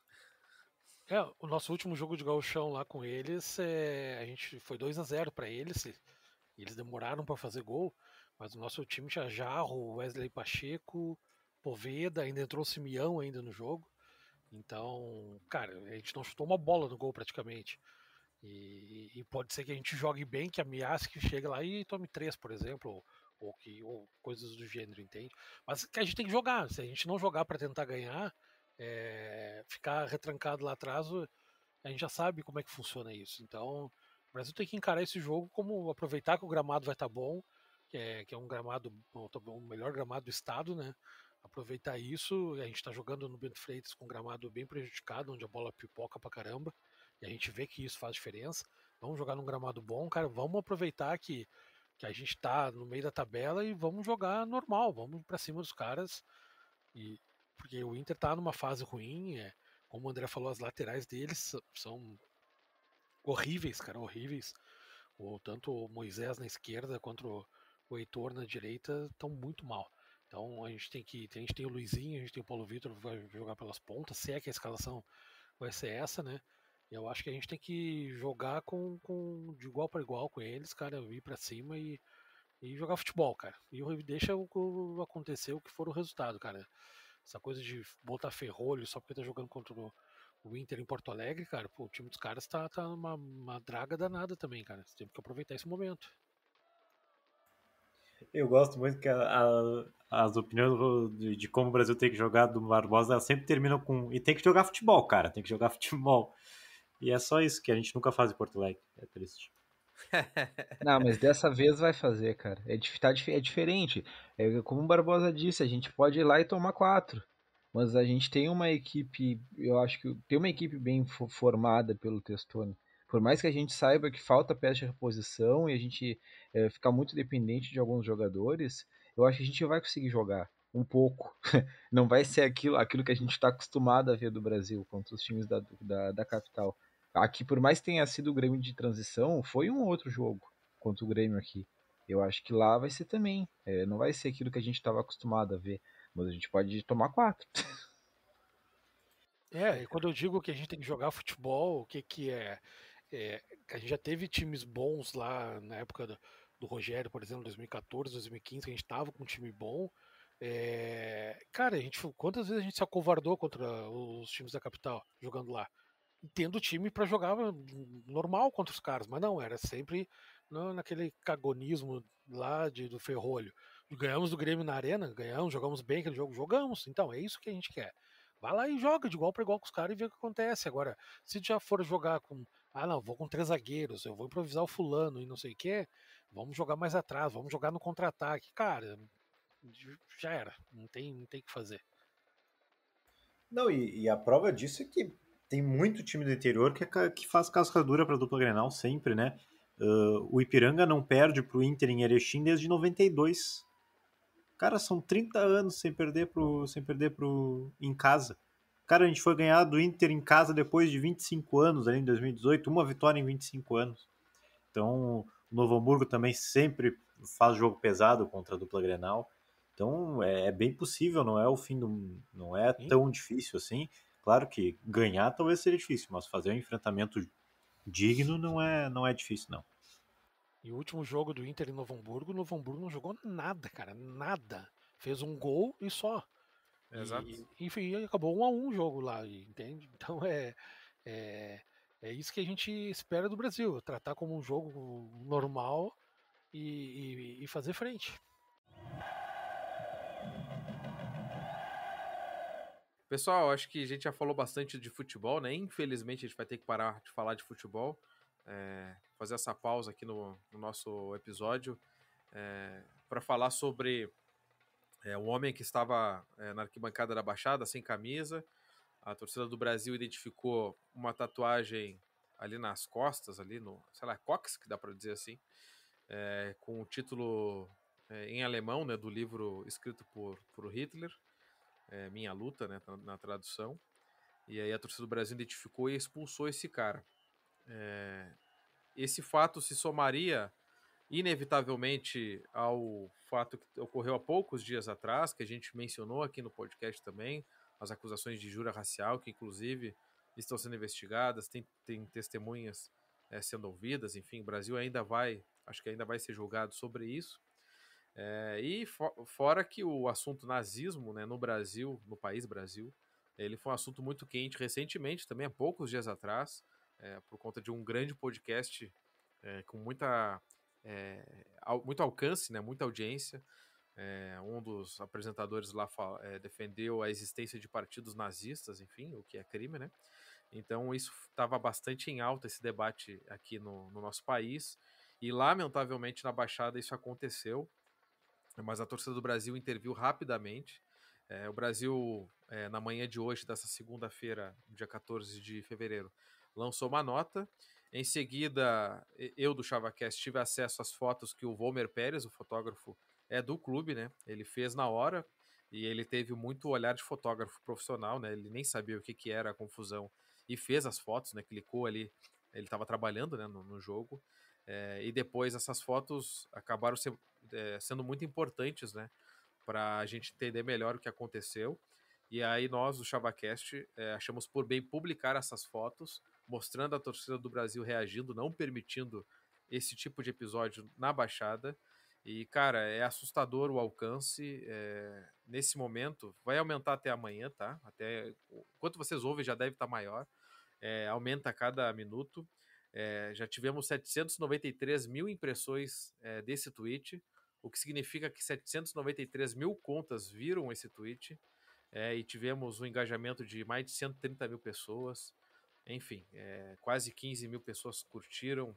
É, o nosso último jogo de gauchão lá com eles, é, a gente foi dois a zero para eles, eles demoraram para fazer gol, mas o nosso time tinha Jarro, Wesley Pacheco, Poveda, ainda entrou o Simeão ainda no jogo, então, cara, a gente não chutou uma bola no gol praticamente. E, e pode ser que a gente jogue bem, que ameace que chegue lá e tome três, por exemplo, ou, ou, que, ou coisas do gênero, entende? Mas que a gente tem que jogar. Se a gente não jogar para tentar ganhar, é, ficar retrancado lá atrás, a gente já sabe como é que funciona isso. Então, o Brasil tem que encarar esse jogo como aproveitar que o gramado vai estar bom, que é, que é um gramado, o melhor gramado do estado, né? Aproveitar isso. A gente está jogando no Bento Freitas com um gramado bem prejudicado, onde a bola pipoca pra caramba. E a gente vê que isso faz diferença. Vamos jogar num gramado bom, cara. Vamos aproveitar que, que a gente tá no meio da tabela e vamos jogar normal. Vamos para cima dos caras. E, porque o Inter tá numa fase ruim. É, como o André falou, as laterais deles são horríveis, cara. Horríveis. O, tanto o Moisés na esquerda quanto o, o Heitor na direita estão muito mal. Então a gente tem que. A gente tem o Luizinho, a gente tem o Paulo Vitor que vai jogar pelas pontas, se é que a escalação vai ser essa, né? Eu acho que a gente tem que jogar com, com de igual para igual com eles, cara, ir para cima e, e jogar futebol, cara. E deixa o, o, acontecer o que for o resultado, cara. Essa coisa de botar ferrolho só porque tá jogando contra o, o Inter em Porto Alegre, cara, pô, o time dos caras tá, tá uma, uma draga danada também, cara. Você tem que aproveitar esse momento. Eu gosto muito que a, a, as opiniões de, de como o Brasil tem que jogar do Barbosa, elas sempre terminam com e tem que jogar futebol, cara, tem que jogar futebol. E é só isso que a gente nunca faz em Porto Alegre. É triste. Não, mas dessa vez vai fazer, cara. É, tá, é diferente. É, como o Barbosa disse, a gente pode ir lá e tomar quatro. Mas a gente tem uma equipe, eu acho que tem uma equipe bem formada pelo Testoni. Por mais que a gente saiba que falta peça de reposição e a gente é, ficar muito dependente de alguns jogadores, eu acho que a gente vai conseguir jogar um pouco. Não vai ser aquilo, aquilo que a gente está acostumado a ver do Brasil contra os times da, da, da capital. Aqui, por mais que tenha sido o Grêmio de transição, foi um outro jogo contra o Grêmio aqui. Eu acho que lá vai ser também. É, não vai ser aquilo que a gente estava acostumado a ver. Mas a gente pode tomar quatro. É, e quando eu digo que a gente tem que jogar futebol, o que, que é? É, a gente já teve times bons lá na época do, do Rogério, por exemplo, dois mil e quatorze, dois mil e quinze, que a gente tava com um time bom. É, cara, a gente, quantas vezes a gente se acovardou contra os times da capital jogando lá? Tendo time para jogar normal contra os caras, mas não, era sempre no, naquele cagonismo lá de, do ferrolho. Ganhamos do Grêmio na arena, ganhamos, jogamos bem aquele jogo, jogamos, então é isso que a gente quer. Vai lá e joga de igual para igual com os caras e vê o que acontece. Agora, se já for jogar com, ah não, vou com três zagueiros, eu vou improvisar o fulano e não sei o que, vamos jogar mais atrás, vamos jogar no contra-ataque, cara, já era, não tem, não tem o que fazer. Não, e, e a prova disso é que tem muito time do interior que, é, que faz cascadura para a dupla Grenal sempre, né? Uh, o Ipiranga não perde para o Inter em Erechim desde noventa e dois. Cara, são trinta anos sem perder pro, sem perder pro, em casa. Cara, a gente foi ganhar do Inter em casa depois de vinte e cinco anos, ali em dois mil e dezoito, uma vitória em vinte e cinco anos. Então, o Novo Hamburgo também sempre faz jogo pesado contra a dupla Grenal. Então, é, é bem possível, não é o fim do, não é Sim. tão difícil assim. Claro que ganhar talvez seja difícil, mas fazer um enfrentamento digno não é, não é difícil, não. E o último jogo do Inter em Novo Hamburgo, o Novo Hamburgo não jogou nada, cara, nada. Fez um gol e só. Exato. E, enfim, acabou um a um o jogo lá, entende? Então é, é, é isso que a gente espera do Brasil, tratar como um jogo normal e, e, e fazer frente. Pessoal, acho que a gente já falou bastante de futebol, né? Infelizmente a gente vai ter que parar de falar de futebol, é, fazer essa pausa aqui no, no nosso episódio é, para falar sobre é, um homem que estava é, na arquibancada da Baixada sem camisa. A torcida do Brasil identificou uma tatuagem ali nas costas, ali no, sei lá, cox, que dá para dizer assim, é, com o título é, em alemão, né, do livro escrito por, por Hitler, é, Minha Luta, né, na, na tradução. E aí a torcida do Brasil identificou e expulsou esse cara. É, esse fato se somaria inevitavelmente ao fato que ocorreu há poucos dias atrás, que a gente mencionou aqui no podcast também, as acusações de injúria racial, que inclusive estão sendo investigadas, tem, tem testemunhas é, sendo ouvidas, enfim, o Brasil ainda vai, acho que ainda vai ser julgado sobre isso. É, e for, fora que o assunto nazismo, né, no Brasil, no país Brasil, ele foi um assunto muito quente recentemente, também há poucos dias atrás, é, por conta de um grande podcast é, com muita, é, al, muito alcance, né, muita audiência. É, um dos apresentadores lá é, defendeu a existência de partidos nazistas, enfim, o que é crime, né? Então isso estava bastante em alta, esse debate aqui no, no nosso país, e lamentavelmente na Baixada isso aconteceu, mas a torcida do Brasil interviu rapidamente. É, o Brasil, é, na manhã de hoje, dessa segunda-feira, dia quatorze de fevereiro, lançou uma nota. Em seguida, eu do ChavaCast tive acesso às fotos que o Volmer Pérez, o fotógrafo, é do clube, né? Ele fez na hora e ele teve muito olhar de fotógrafo profissional, né? Ele nem sabia o que, que era a confusão e fez as fotos, né? Clicou ali, ele estava trabalhando, né, no, no jogo. É, e depois essas fotos acabaram se, é, sendo muito importantes, né, para a gente entender melhor o que aconteceu. E aí nós, do ChavaCast, é, achamos por bem publicar essas fotos, mostrando a torcida do Brasil reagindo, não permitindo esse tipo de episódio na Baixada. E, cara, é assustador o alcance. É, nesse momento, vai aumentar até amanhã, tá? Até, enquanto vocês ouvem, já deve estar maior. É, aumenta a cada minuto. É, já tivemos setecentos e noventa e três mil impressões é, desse tweet, o que significa que setecentos e noventa e três mil contas viram esse tweet, é, e tivemos um engajamento de mais de cento e trinta mil pessoas. Enfim, é, quase quinze mil pessoas curtiram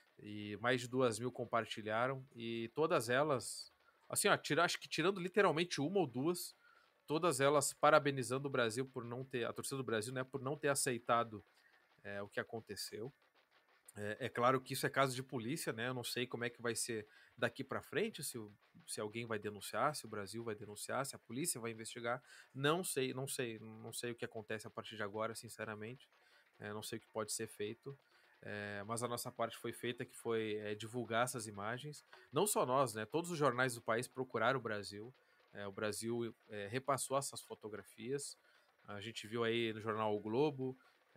e mais de duas mil compartilharam, e todas elas, assim, ó, tira, acho que tirando literalmente uma ou duas, todas elas parabenizando o Brasil por não ter, a torcida do Brasil, né, por não ter aceitado é, o que aconteceu. É, é claro que isso é caso de polícia, né? Eu não sei como é que vai ser daqui para frente, se, se alguém vai denunciar, se o Brasil vai denunciar, se a polícia vai investigar. Não sei, não sei, não sei o que acontece a partir de agora, sinceramente. É, não sei o que pode ser feito. É, mas a nossa parte foi feita, que foi é, divulgar essas imagens. Não só nós, né? Todos os jornais do país procuraram o Brasil. É, o Brasil é, repassou essas fotografias. A gente viu aí no jornal O Globo,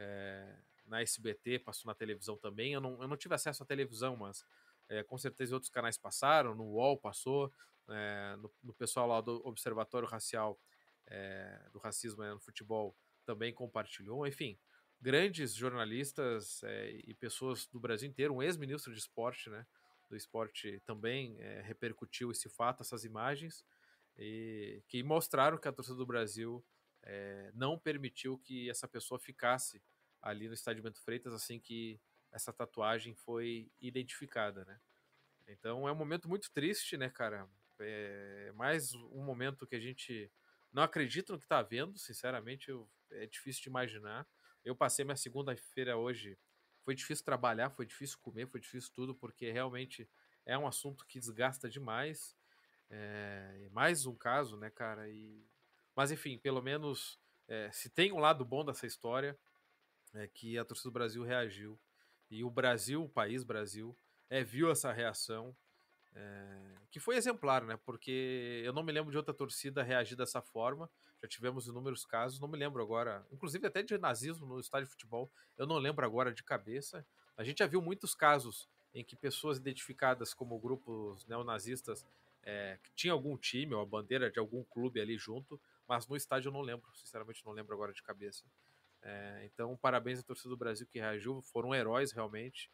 é, na S B T, passou na televisão também. Eu não, eu não tive acesso à televisão, mas é, com certeza outros canais passaram, no U O L passou, é, no, no pessoal lá do Observatório Racial é, do Racismo né, no Futebol também compartilhou. Enfim, grandes jornalistas é, e pessoas do Brasil inteiro, um ex-ministro de esporte, né, do esporte também é, repercutiu esse fato, essas imagens, e que mostraram que a torcida do Brasil é, não permitiu que essa pessoa ficasse ali no estádio Bento Freitas assim que essa tatuagem foi identificada, né? Então é um momento muito triste, né, cara? É mais um momento que a gente não acredita no que tá vendo, sinceramente, eu, é difícil de imaginar. Eu passei minha segunda-feira hoje, foi difícil trabalhar, foi difícil comer, foi difícil tudo, porque realmente é um assunto que desgasta demais. É, mais um caso, né, cara? E... Mas enfim, pelo menos é, se tem um lado bom dessa história, é que a torcida do Brasil reagiu. E o Brasil, o país Brasil, é, viu essa reação, é, que foi exemplar, né? Porque eu não me lembro de outra torcida reagir dessa forma. Já tivemos inúmeros casos, não me lembro agora, inclusive até de nazismo no estádio de futebol, eu não lembro agora de cabeça. A gente já viu muitos casos em que pessoas identificadas como grupos neonazistas é, que tinham algum time ou a bandeira de algum clube ali junto, mas no estádio eu não lembro, sinceramente não lembro agora de cabeça. É, então, parabéns à torcida do Brasil que reagiu, foram heróis realmente,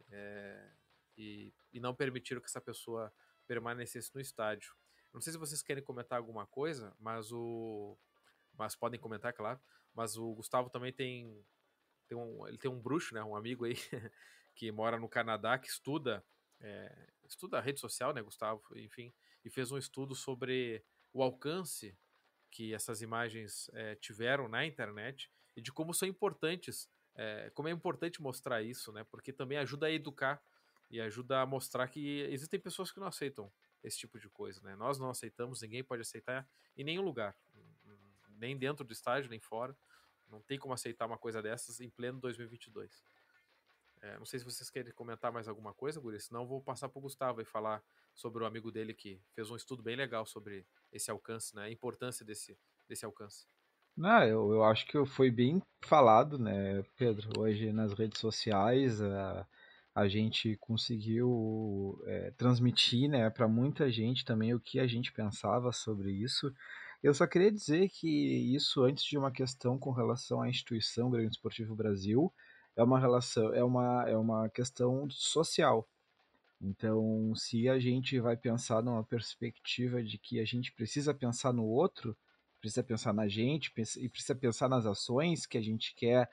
é, e, e não permitiram que essa pessoa permanecesse no estádio. Não sei se vocês querem comentar alguma coisa, mas o. Mas podem comentar, claro. Mas o Gustavo também tem. tem um, ele tem um bruxo, né? Um amigo aí que mora no Canadá, que estuda. É, estuda a rede social, né, Gustavo? Enfim, e fez um estudo sobre o alcance que essas imagens é, tiveram na internet e de como são importantes, é, como é importante mostrar isso, né? Porque também ajuda a educar e ajuda a mostrar que existem pessoas que não aceitam esse tipo de coisa, né? Nós não aceitamos, ninguém pode aceitar em nenhum lugar, nem dentro do estádio, nem fora. Não tem como aceitar uma coisa dessas em pleno dois mil e vinte e dois. É, não sei se vocês querem comentar mais alguma coisa, Guri, senão eu vou passar para o Gustavo e falar sobre o amigo dele que fez um estudo bem legal sobre esse alcance, né? A importância desse, desse alcance. Não, eu, eu acho que foi bem falado, né, Pedro? Hoje nas redes sociais a, a gente conseguiu é, transmitir, né, para muita gente também o que a gente pensava sobre isso. Eu só queria dizer que isso, antes de uma questão com relação à instituição Grêmio Esportivo Brasil, é uma relação, é uma, é uma questão social. Então, se a gente vai pensar numa perspectiva de que a gente precisa pensar no outro, precisa pensar na gente e precisa pensar nas ações que a gente quer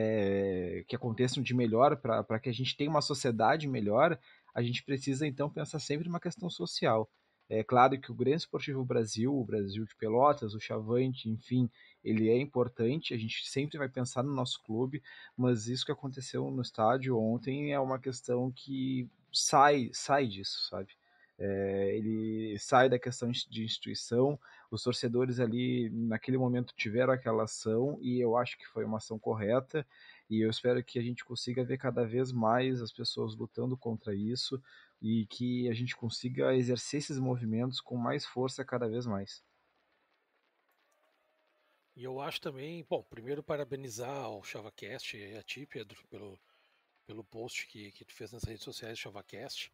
é, que aconteçam de melhor para que a gente tenha uma sociedade melhor, a gente precisa então pensar sempre numa questão social. É claro que o Grêmio Esportivo Brasil, o Brasil de Pelotas, o Chavante, enfim, ele é importante, a gente sempre vai pensar no nosso clube, mas isso que aconteceu no estádio ontem é uma questão que sai, sai disso, sabe? É, ele sai da questão de instituição, os torcedores ali naquele momento tiveram aquela ação e eu acho que foi uma ação correta e eu espero que a gente consiga ver cada vez mais as pessoas lutando contra isso e que a gente consiga exercer esses movimentos com mais força cada vez mais. E eu acho também, bom, primeiro parabenizar o ChavaCast e a ti, Pedro, pelo, pelo post que, que tu fez nas redes sociais do ChavaCast.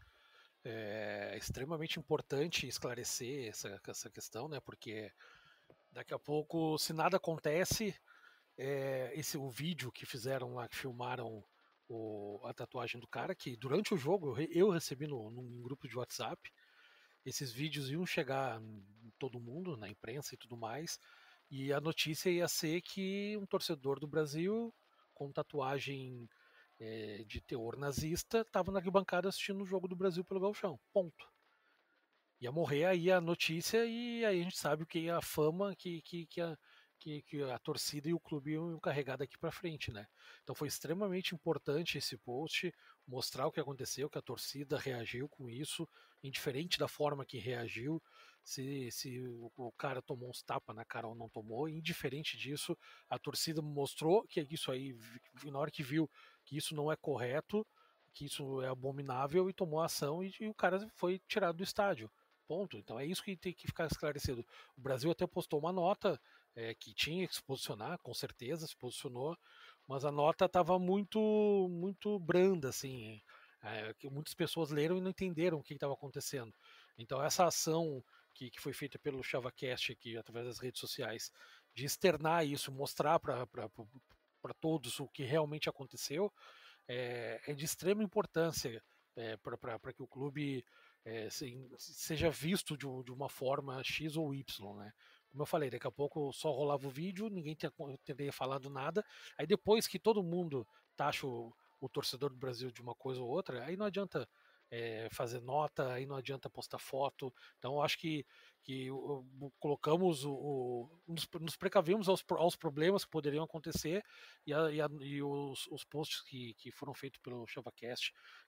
É extremamente importante esclarecer essa, essa questão, né? Porque daqui a pouco, se nada acontece, é, esse o vídeo que fizeram lá, que filmaram o, a tatuagem do cara, que durante o jogo eu, eu recebi no, num grupo de WhatsApp, esses vídeos iam chegar em todo mundo, na imprensa e tudo mais, e a notícia ia ser que um torcedor do Brasil com tatuagem é, de teor nazista estava na arquibancada assistindo o jogo do Brasil pelo Gauchão. Ponto. Ia morrer aí a notícia e aí a gente sabe o que é a fama que, que, que, a, que, que a torcida e o clube iam carregar daqui para frente, né? Então foi extremamente importante esse post, mostrar o que aconteceu, que a torcida reagiu com isso, indiferente da forma que reagiu, se, se o cara tomou uns tapas na cara ou não tomou, indiferente disso, a torcida mostrou que isso aí, na hora que viu que isso não é correto, que isso é abominável e tomou ação e, e o cara foi tirado do estádio. Ponto. Então é isso que tem que ficar esclarecido. O Brasil até postou uma nota é, que tinha que se posicionar, com certeza se posicionou, mas a nota estava muito, muito branda, assim. É, que muitas pessoas leram e não entenderam o que estava acontecendo. Então essa ação que, que foi feita pelo ChavaCast aqui, através das redes sociais, de externar isso, mostrar para todos o que realmente aconteceu, é, é de extrema importância é, para que o clube é, se, seja visto de, de, uma forma X ou Y, né? Como eu falei, daqui a pouco só rolava o vídeo, ninguém teria falado nada, aí depois que todo mundo taxa o, o torcedor do Brasil de uma coisa ou outra, aí não adianta é, fazer nota, aí não adianta postar foto, então eu acho que, que o, o, colocamos o, o nos, nos precavemos aos, aos problemas que poderiam acontecer e, a, e, a, e os, os posts que, que foram feitos pelo ChavaCast,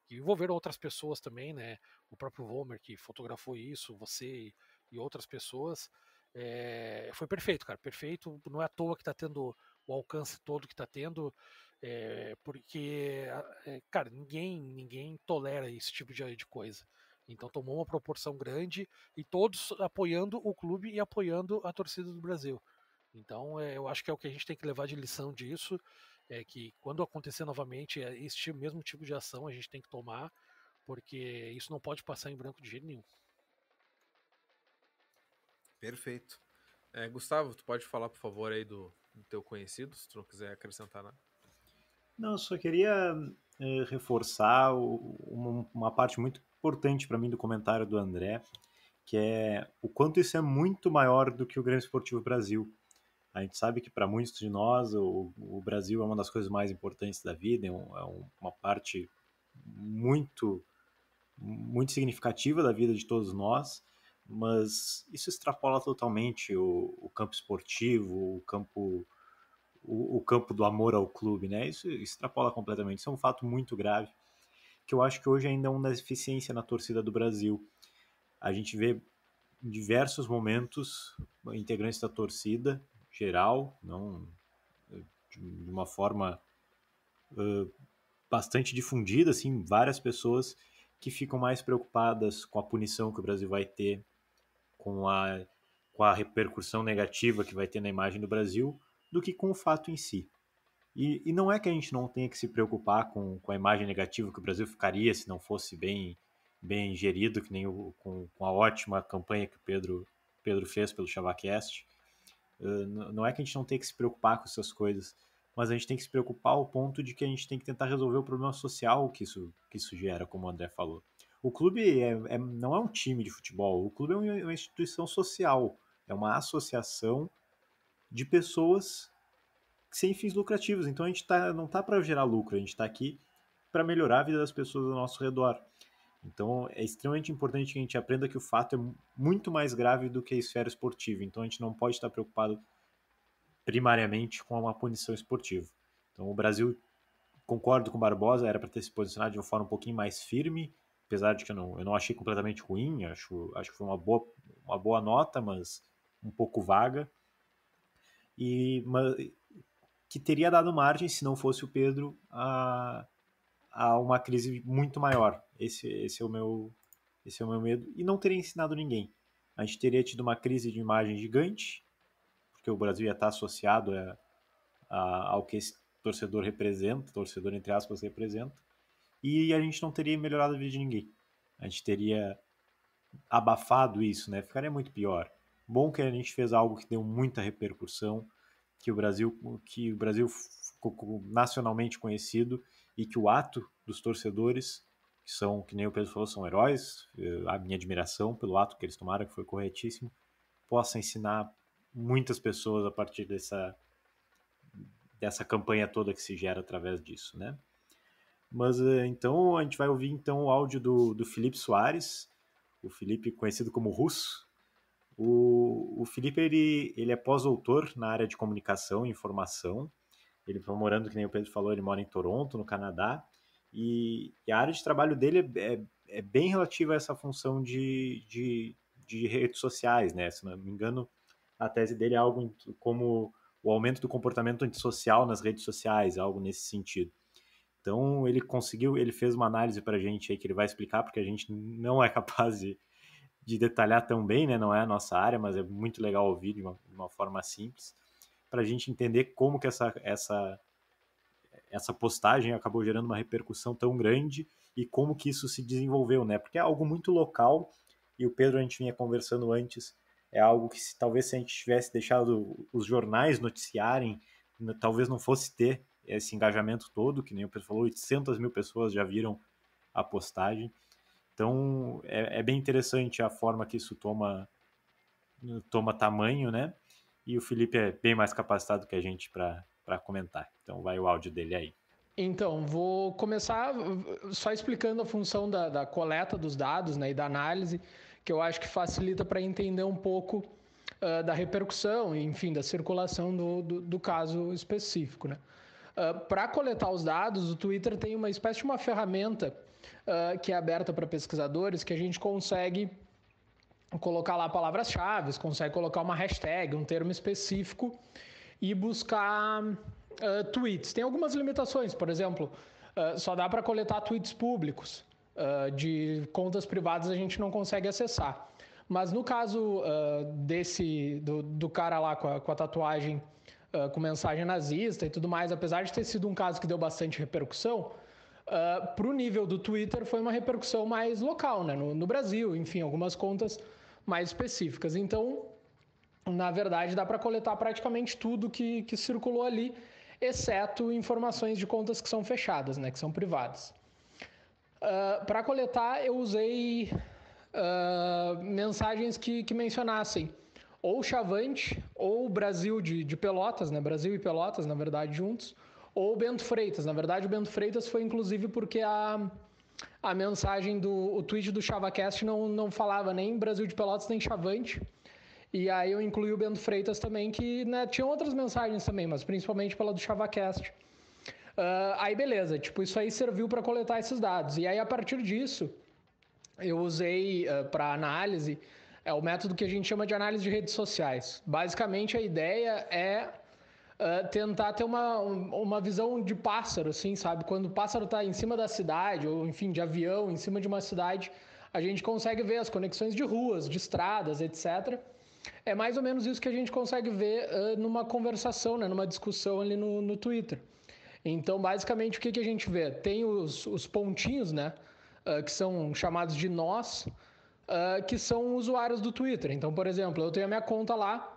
que envolveram outras pessoas também, né? O próprio Vomer que fotografou isso, você e outras pessoas. É, foi perfeito, cara, perfeito. Não é à toa que está tendo o alcance todo que está tendo, é, porque, é, cara, ninguém, ninguém tolera esse tipo de, de coisa. Então tomou uma proporção grande e todos apoiando o clube e apoiando a torcida do Brasil. Então é, eu acho que é o que a gente tem que levar de lição disso, é que quando acontecer novamente esse mesmo tipo de ação a gente tem que tomar, porque isso não pode passar em branco de jeito nenhum. Perfeito. É, Gustavo, tu pode falar, por favor, aí do, do teu conhecido, se tu não quiser acrescentar nada. Não, eu só queria é, reforçar o, uma, uma parte muito importante para mim do comentário do André, que é o quanto isso é muito maior do que o Grêmio Esportivo Brasil. A gente sabe que para muitos de nós o, o Brasil é uma das coisas mais importantes da vida, é, um, é um, uma parte muito, muito significativa da vida de todos nós, mas isso extrapola totalmente o, o campo esportivo, o campo, o, o campo do amor ao clube, né? Isso extrapola completamente. Isso é um fato muito grave, que eu acho que hoje ainda é uma deficiência na torcida do Brasil. A gente vê em diversos momentos integrantes da torcida geral, não de uma forma uh, bastante difundida, assim, várias pessoas que ficam mais preocupadas com a punição que o Brasil vai ter, com a, com a repercussão negativa que vai ter na imagem do Brasil, do que com o fato em si. E, e não é que a gente não tenha que se preocupar com, com a imagem negativa que o Brasil ficaria se não fosse bem, bem gerido, que nem o, com, com a ótima campanha que o Pedro, Pedro fez pelo ChavaCast. Uh, não é que a gente não tem que se preocupar com essas coisas, mas a gente tem que se preocupar ao ponto de que a gente tem que tentar resolver o problema social que isso, que isso gera, como o André falou. O clube é, é, não é um time de futebol, o clube é uma instituição social, é uma associação de pessoas sem fins lucrativos. Então a gente tá, não está para gerar lucro, a gente está aqui para melhorar a vida das pessoas ao nosso redor. Então é extremamente importante que a gente aprenda que o fato é muito mais grave do que a esfera esportiva. Então a gente não pode estar preocupado primariamente com uma punição esportiva. Então o Brasil, concordo com o Barbosa, era para ter se posicionado de uma forma um pouquinho mais firme, apesar de que eu não, eu não achei completamente ruim, acho, acho que foi uma boa, uma boa nota, mas um pouco vaga. E mas, que teria dado margem, se não fosse o Pedro, a, a uma crise muito maior. Esse, esse, é o meu, esse é o meu medo. E não teria ensinado ninguém. A gente teria tido uma crise de imagem gigante, porque o Brasil ia estar associado a, a, ao que esse torcedor representa, torcedor entre aspas representa, e a gente não teria melhorado a vida de ninguém. A gente teria abafado isso, né? Ficaria muito pior. Bom que a gente fez algo que deu muita repercussão, que o Brasil, que o Brasil ficou nacionalmente conhecido e que o ato dos torcedores, que são, que nem o Pedro falou, são heróis, a minha admiração pelo ato que eles tomaram, que foi corretíssimo, possa ensinar muitas pessoas a partir dessa dessa campanha toda que se gera através disso, né? Mas então a gente vai ouvir então o áudio do, do Felipe Soares, o Felipe conhecido como Russo. O, o Felipe ele, ele é pós-doutor na área de comunicação e informação. Ele está morando, que nem o Pedro falou, ele mora em Toronto, no Canadá, e, e a área de trabalho dele é, é, é bem relativa a essa função de, de, de redes sociais, né? Se não me engano, a tese dele é algo como o aumento do comportamento antissocial nas redes sociais, algo nesse sentido. Então ele conseguiu, ele fez uma análise para a gente aí que ele vai explicar, porque a gente não é capaz de, de detalhar tão bem, né? Não é a nossa área, mas é muito legal ouvir de uma, de uma forma simples, para a gente entender como que essa, essa, essa postagem acabou gerando uma repercussão tão grande e como que isso se desenvolveu, né? Porque é algo muito local, e o Pedro, a gente vinha conversando antes, é algo que se, talvez se a gente tivesse deixado os jornais noticiarem, talvez não fosse ter esse engajamento todo, que nem o Pedro falou, oitocentas mil pessoas já viram a postagem. Então é, é bem interessante a forma que isso toma, toma tamanho, né? E o Felipe é bem mais capacitado que a gente para comentar. Então vai o áudio dele aí. Então, vou começar só explicando a função da, da coleta dos dados, né, e da análise, que eu acho que facilita para entender um pouco uh, da repercussão, enfim, da circulação do, do, do caso específico, né? Uh, para coletar os dados, o Twitter tem uma espécie de uma ferramenta uh, que é aberta para pesquisadores, que a gente consegue colocar lá palavras-chave, consegue colocar uma hashtag, um termo específico e buscar uh, tweets. Tem algumas limitações, por exemplo, uh, só dá para coletar tweets públicos, uh, de contas privadas a gente não consegue acessar. Mas no caso uh, desse, do, do cara lá com a, com a tatuagem uh, com mensagem nazista e tudo mais, apesar de ter sido um caso que deu bastante repercussão, uh, para o nível do Twitter foi uma repercussão mais local, né? no, no Brasil, enfim, algumas contas mais específicas. Então, na verdade, dá para coletar praticamente tudo que, que circulou ali, exceto informações de contas que são fechadas, né, que são privadas. Uh, para coletar, eu usei uh, mensagens que, que mencionassem ou Chavante, ou Brasil de, de Pelotas, né, Brasil e Pelotas, na verdade, juntos, ou Bento Freitas. Na verdade, o Bento Freitas foi, inclusive, porque a... A mensagem do o tweet do ChavaCast não, não falava nem Brasil de Pelotas nem Chavante. E aí eu incluí o Bento Freitas também, que né, tinha outras mensagens também, mas principalmente pela do ChavaCast. Uh, aí beleza, tipo, isso aí serviu para coletar esses dados. E aí a partir disso, eu usei uh, para análise é o método que a gente chama de análise de redes sociais. Basicamente a ideia é Uh, tentar ter uma, uma visão de pássaro, assim, sabe? Quando o pássaro está em cima da cidade, ou enfim, de avião, em cima de uma cidade, a gente consegue ver as conexões de ruas, de estradas, etcétera. É mais ou menos isso que a gente consegue ver uh, numa conversação, né? Numa discussão ali no, no Twitter. Então, basicamente, o que, que a gente vê? Tem os, os pontinhos, né? Uh, que são chamados de nós, uh, que são usuários do Twitter. Então, por exemplo, eu tenho a minha conta lá,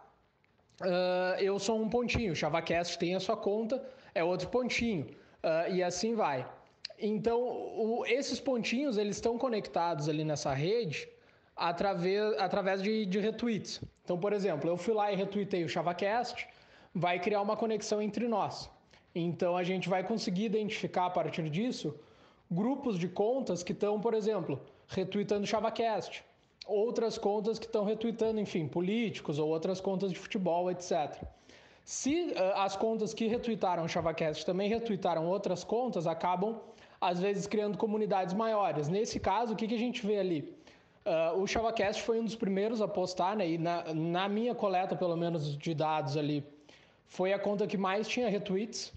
Uh, eu sou um pontinho, o ChavaCast tem a sua conta, é outro pontinho, uh, e assim vai. Então, o, esses pontinhos, eles estão conectados ali nessa rede através, através de, de retweets. Então, por exemplo, eu fui lá e retweetei o ChavaCast, vai criar uma conexão entre nós. Então, a gente vai conseguir identificar a partir disso grupos de contas que estão, por exemplo, retweetando o ChavaCast, outras contas que estão retweetando, enfim, políticos ou outras contas de futebol, etcétera. Se uh, as contas que retweetaram o ChavaCast também retweetaram outras contas, acabam, às vezes, criando comunidades maiores. Nesse caso, o que, que a gente vê ali? Uh, o ChavaCast foi um dos primeiros a postar, né? E na, na minha coleta, pelo menos, de dados ali, foi a conta que mais tinha retweets.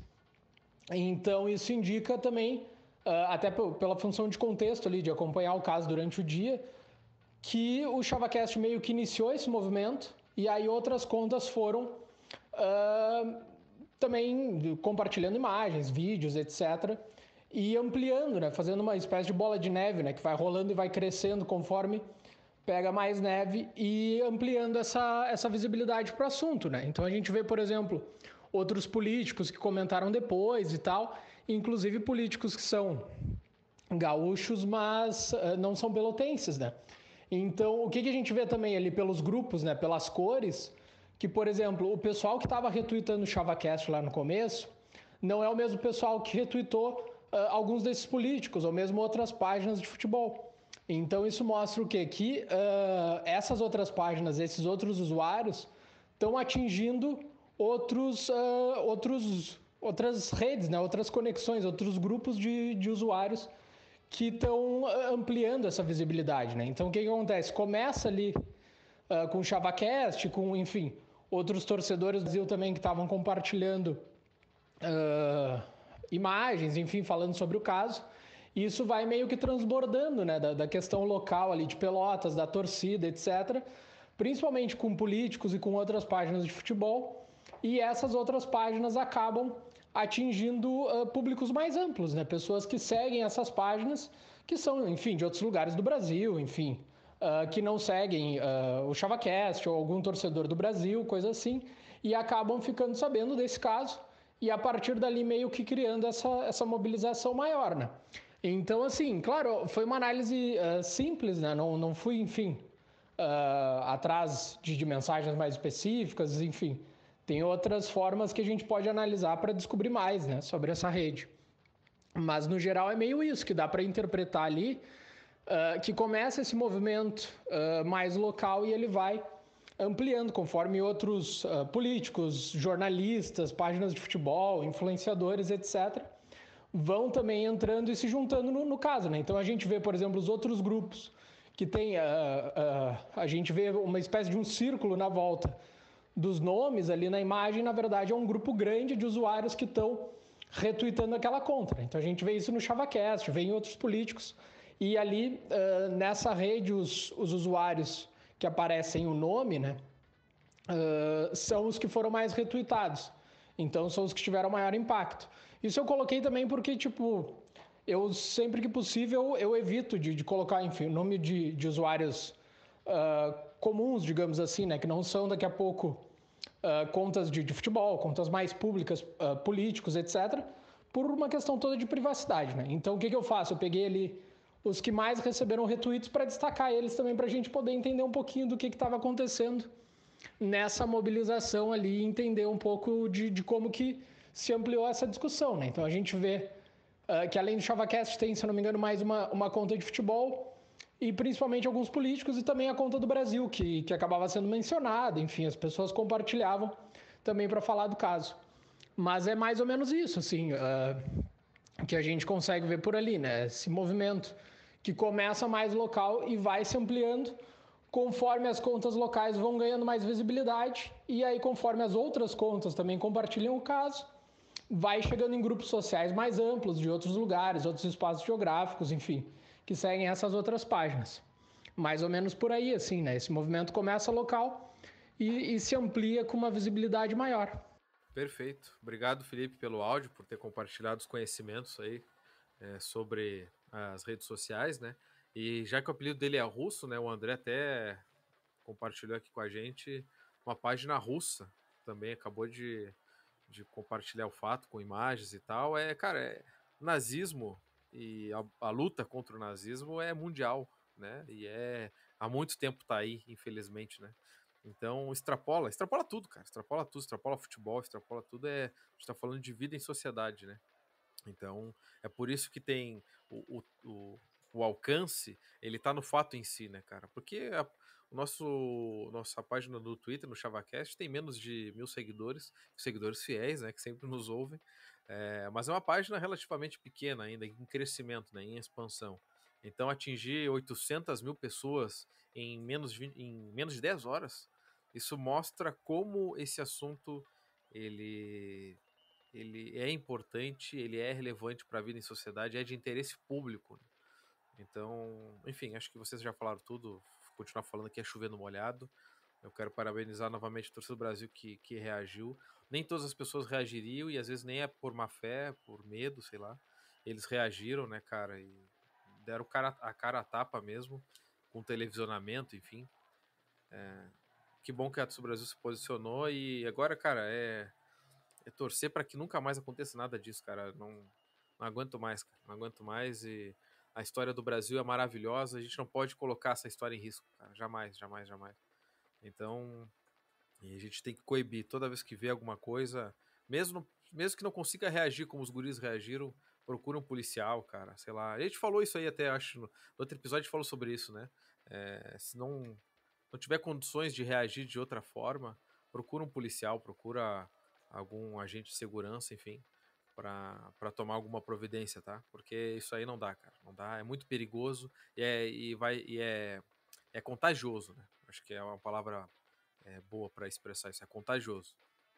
Então, isso indica também, uh, até pela função de contexto ali, de acompanhar o caso durante o dia, que o ChavaCast meio que iniciou esse movimento e aí outras contas foram uh, também compartilhando imagens, vídeos, etcétera. E ampliando, né? Fazendo uma espécie de bola de neve, né? Que vai rolando e vai crescendo conforme pega mais neve e ampliando essa, essa visibilidade para o assunto, né? Então a gente vê, por exemplo, outros políticos que comentaram depois e tal, inclusive políticos que são gaúchos, mas uh, não são pelotenses, né? Então, o que, que a gente vê também ali pelos grupos, né, pelas cores, que, por exemplo, o pessoal que estava retweetando o ChavaCast lá no começo não é o mesmo pessoal que retweetou uh, alguns desses políticos, ou mesmo outras páginas de futebol. Então, isso mostra o quê? Que uh, essas outras páginas, esses outros usuários, estão atingindo outros, uh, outros, outras redes, né, outras conexões, outros grupos de, de usuários que estão ampliando essa visibilidade, né? Então, o que, que acontece? Começa ali uh, com o ChavaCast, com, enfim, outros torcedores do Brasil também que estavam compartilhando uh, imagens, enfim, falando sobre o caso. E isso vai meio que transbordando, né? Da, da questão local ali de Pelotas, da torcida, etcétera. Principalmente com políticos e com outras páginas de futebol. E essas outras páginas acabam atingindo uh, públicos mais amplos, né? Pessoas que seguem essas páginas, que são, enfim, de outros lugares do Brasil, enfim, uh, que não seguem uh, o ChavaCast ou algum torcedor do Brasil, coisa assim, e acabam ficando sabendo desse caso e a partir dali meio que criando essa, essa mobilização maior, né? Então, assim, claro, foi uma análise uh, simples, né? Não, não fui, enfim, uh, atrás de, de mensagens mais específicas, enfim. Tem outras formas que a gente pode analisar para descobrir mais, né, sobre essa rede. Mas, no geral, é meio isso, que dá para interpretar ali, uh, que começa esse movimento uh, mais local e ele vai ampliando conforme outros uh, políticos, jornalistas, páginas de futebol, influenciadores, etcétera, vão também entrando e se juntando no, no caso, né? Então a gente vê, por exemplo, os outros grupos que tem, uh, uh, a gente vê uma espécie de um círculo na volta dos nomes ali na imagem, na verdade é um grupo grande de usuários que estão retweetando aquela conta, né? Então a gente vê isso no ChavaCast, vê em outros políticos, e ali uh, nessa rede os, os usuários que aparecem o nome, né, uh, são os que foram mais retweetados, então são os que tiveram maior impacto. Isso eu coloquei também porque, tipo, eu sempre que possível eu evito de, de colocar, enfim, o nome de, de usuários uh, comuns, digamos assim, né, que não são daqui a pouco uh, contas de, de futebol, contas mais públicas, uh, políticos, etcétera, por uma questão toda de privacidade, né? Então o que, que eu faço? Eu peguei ali os que mais receberam retweets para destacar eles também, para a gente poder entender um pouquinho do que estava acontecendo nessa mobilização ali e entender um pouco de, de como que se ampliou essa discussão, né? Então a gente vê uh, que além do ChavaCast tem, se eu não me engano, mais uma, uma conta de futebol e principalmente alguns políticos e também a conta do Brasil, que, que acabava sendo mencionada, enfim, as pessoas compartilhavam também para falar do caso. Mas é mais ou menos isso, assim, uh, que a gente consegue ver por ali, né? Esse movimento que começa mais local e vai se ampliando conforme as contas locais vão ganhando mais visibilidade e aí conforme as outras contas também compartilham o caso, vai chegando em grupos sociais mais amplos de outros lugares, outros espaços geográficos, enfim, que seguem essas outras páginas. Mais ou menos por aí, assim, né? Esse movimento começa local e, e se amplia com uma visibilidade maior. Perfeito. Obrigado, Felipe, pelo áudio, por ter compartilhado os conhecimentos aí é, sobre as redes sociais, né? E já que o apelido dele é russo, né? O André até compartilhou aqui com a gente uma página russa também, acabou de, de compartilhar o fato com imagens e tal. É, cara, é, nazismo e a, a luta contra o nazismo é mundial, né? E é há muito tempo tá aí, infelizmente, né? Então extrapola, extrapola tudo, cara. Extrapola tudo, extrapola futebol, extrapola tudo. É, a gente tá falando de vida em sociedade, né? Então é por isso que tem o, o, o, o alcance, ele tá no fato em si, né, cara? Porque a, o nosso nossa página do Twitter, no ChavaCast, tem menos de mil seguidores, seguidores fiéis, né, que sempre nos ouvem. É, mas é uma página relativamente pequena ainda, em crescimento, né, em expansão. Então atingir oitocentas mil pessoas em menos, de, em menos de dez horas, isso mostra como esse assunto ele, ele é importante, ele é relevante para a vida em sociedade, é de interesse público. Então, enfim, acho que vocês já falaram tudo, vou continuar falando aqui é chover no molhado. Eu quero parabenizar novamente a torcida do Brasil que, que reagiu. Nem todas as pessoas reagiriam e às vezes nem é por má fé, por medo, sei lá. Eles reagiram, né, cara, e deram cara, a cara a tapa mesmo, com televisionamento, enfim. É, que bom que a torcida do Brasil se posicionou e agora, cara, é, é torcer para que nunca mais aconteça nada disso, cara. Não, não aguento mais, cara. Não aguento mais e a história do Brasil é maravilhosa. A gente não pode colocar essa história em risco, cara. Jamais, jamais, jamais. Então, e a gente tem que coibir toda vez que vê alguma coisa, mesmo, mesmo que não consiga reagir como os guris reagiram, procura um policial, cara, sei lá. A gente falou isso aí até, acho, no, no outro episódio a gente falou sobre isso, né? É, se não, não tiver condições de reagir de outra forma, procura um policial, procura algum agente de segurança, enfim, para tomar alguma providência, tá? Porque isso aí não dá, cara, não dá, é muito perigoso e é, e vai, e é, é contagioso, né? Acho que é uma palavra é, boa para expressar isso, é contagioso.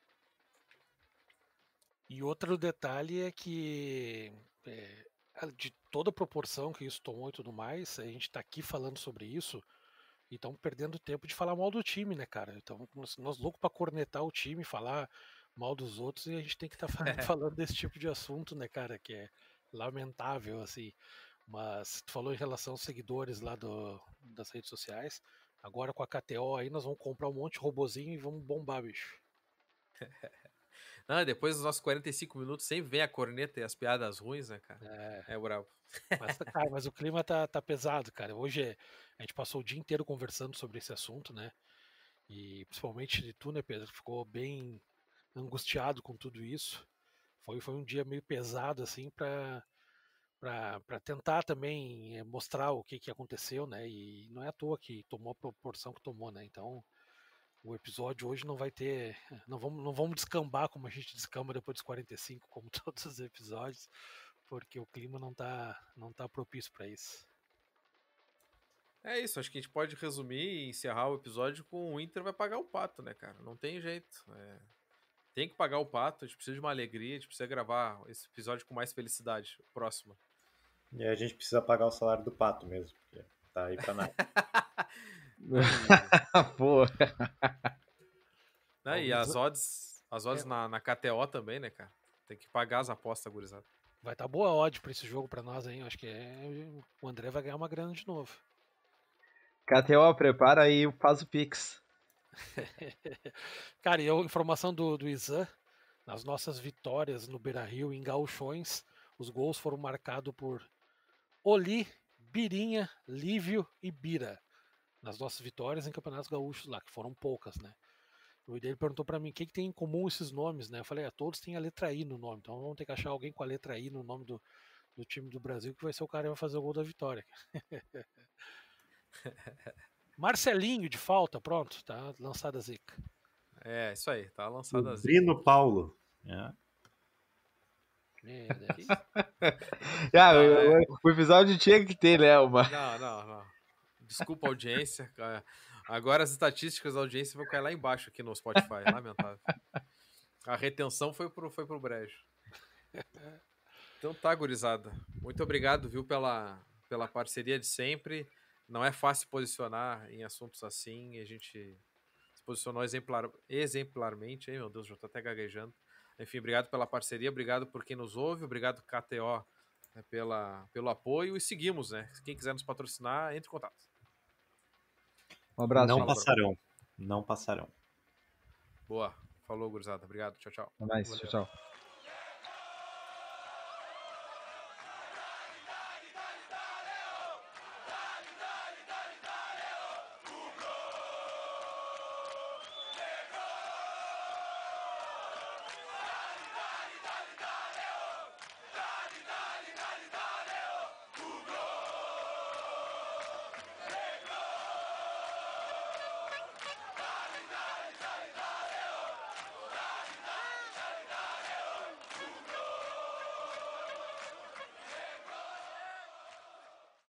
E outro detalhe é que é, de toda a proporção que isso tomou e tudo mais, a gente tá aqui falando sobre isso e estamos perdendo tempo de falar mal do time, né, cara? Então, nós, nós loucos para cornetar o time, falar mal dos outros, e a gente tem que estar tá falando, falando desse tipo de assunto, né, cara? Que é lamentável, assim. Mas tu falou em relação aos seguidores lá do, das redes sociais. Agora com a K T O aí, nós vamos comprar um monte de robozinho e vamos bombar, bicho. Não, depois dos nossos quarenta e cinco minutos sempre vem a corneta e as piadas ruins, né, cara? É, é bravo. Mas, cara, mas o clima tá, tá pesado, cara. Hoje é, a gente passou o dia inteiro conversando sobre esse assunto, né? E principalmente de tu, né, Pedro? Ficou bem angustiado com tudo isso. Foi, foi um dia meio pesado, assim, para para tentar também mostrar o que, que aconteceu, né? E não é à toa que tomou a proporção que tomou, né? Então, o episódio hoje não vai ter. Não vamos, não vamos descambar como a gente descamba depois dos quarenta e cinco, como todos os episódios, porque o clima não tá, não tá propício para isso. É isso, acho que a gente pode resumir e encerrar o episódio com o Inter vai pagar o pato, né, cara? Não tem jeito. É... Tem que pagar o pato, a gente precisa de uma alegria, a gente precisa gravar esse episódio com mais felicidade. Próxima. E a gente precisa pagar o salário do pato mesmo, porque tá aí pra nada. Pô. Né, e as odds, as odds É. na, na K T O também, né, cara? Tem que pagar as apostas, gurizada. Vai estar tá boa a odd para esse jogo para nós aí. Eu acho que é... o André vai ganhar uma grana de novo. K T O, prepara aí, faz o Pix. Cara, e a informação do, do Izan, nas nossas vitórias no Beira-Rio, em gauchões, os gols foram marcados por Oli, Birinha, Lívio e Bira. Nas nossas vitórias em campeonatos gaúchos lá, que foram poucas, né? O dele perguntou pra mim o que, que tem em comum esses nomes, né? Eu falei, ah, todos têm a letra I no nome, então vamos ter que achar alguém com a letra I no nome do, do time do Brasil, que vai ser o cara que vai fazer o gol da vitória. Marcelinho de falta, pronto, tá lançada a zica. É, isso aí, tá lançado a zica. Brino Paulo. É. Meu Deus. Ah, Não, o, é. o episódio tinha que ter, né, uma... Não, não, não. Desculpa a audiência. Agora as estatísticas da audiência vão cair lá embaixo aqui no Spotify. Lamentável. A retenção foi pro, foi pro brejo. Então tá, gurizada. Muito obrigado, viu, pela, pela parceria de sempre. Não é fácil posicionar em assuntos assim. A gente se posicionou exemplar, exemplarmente. Hein, meu Deus, já tô até gaguejando. Enfim, obrigado pela parceria. Obrigado por quem nos ouve. Obrigado, K T O, né, pela, pelo apoio. E seguimos, né? Quem quiser nos patrocinar, entre em contato. Um abraço, Não gente. passarão. Não passarão. Boa. Falou, gurizada. Obrigado. Tchau, tchau. Até mais, tchau, tchau.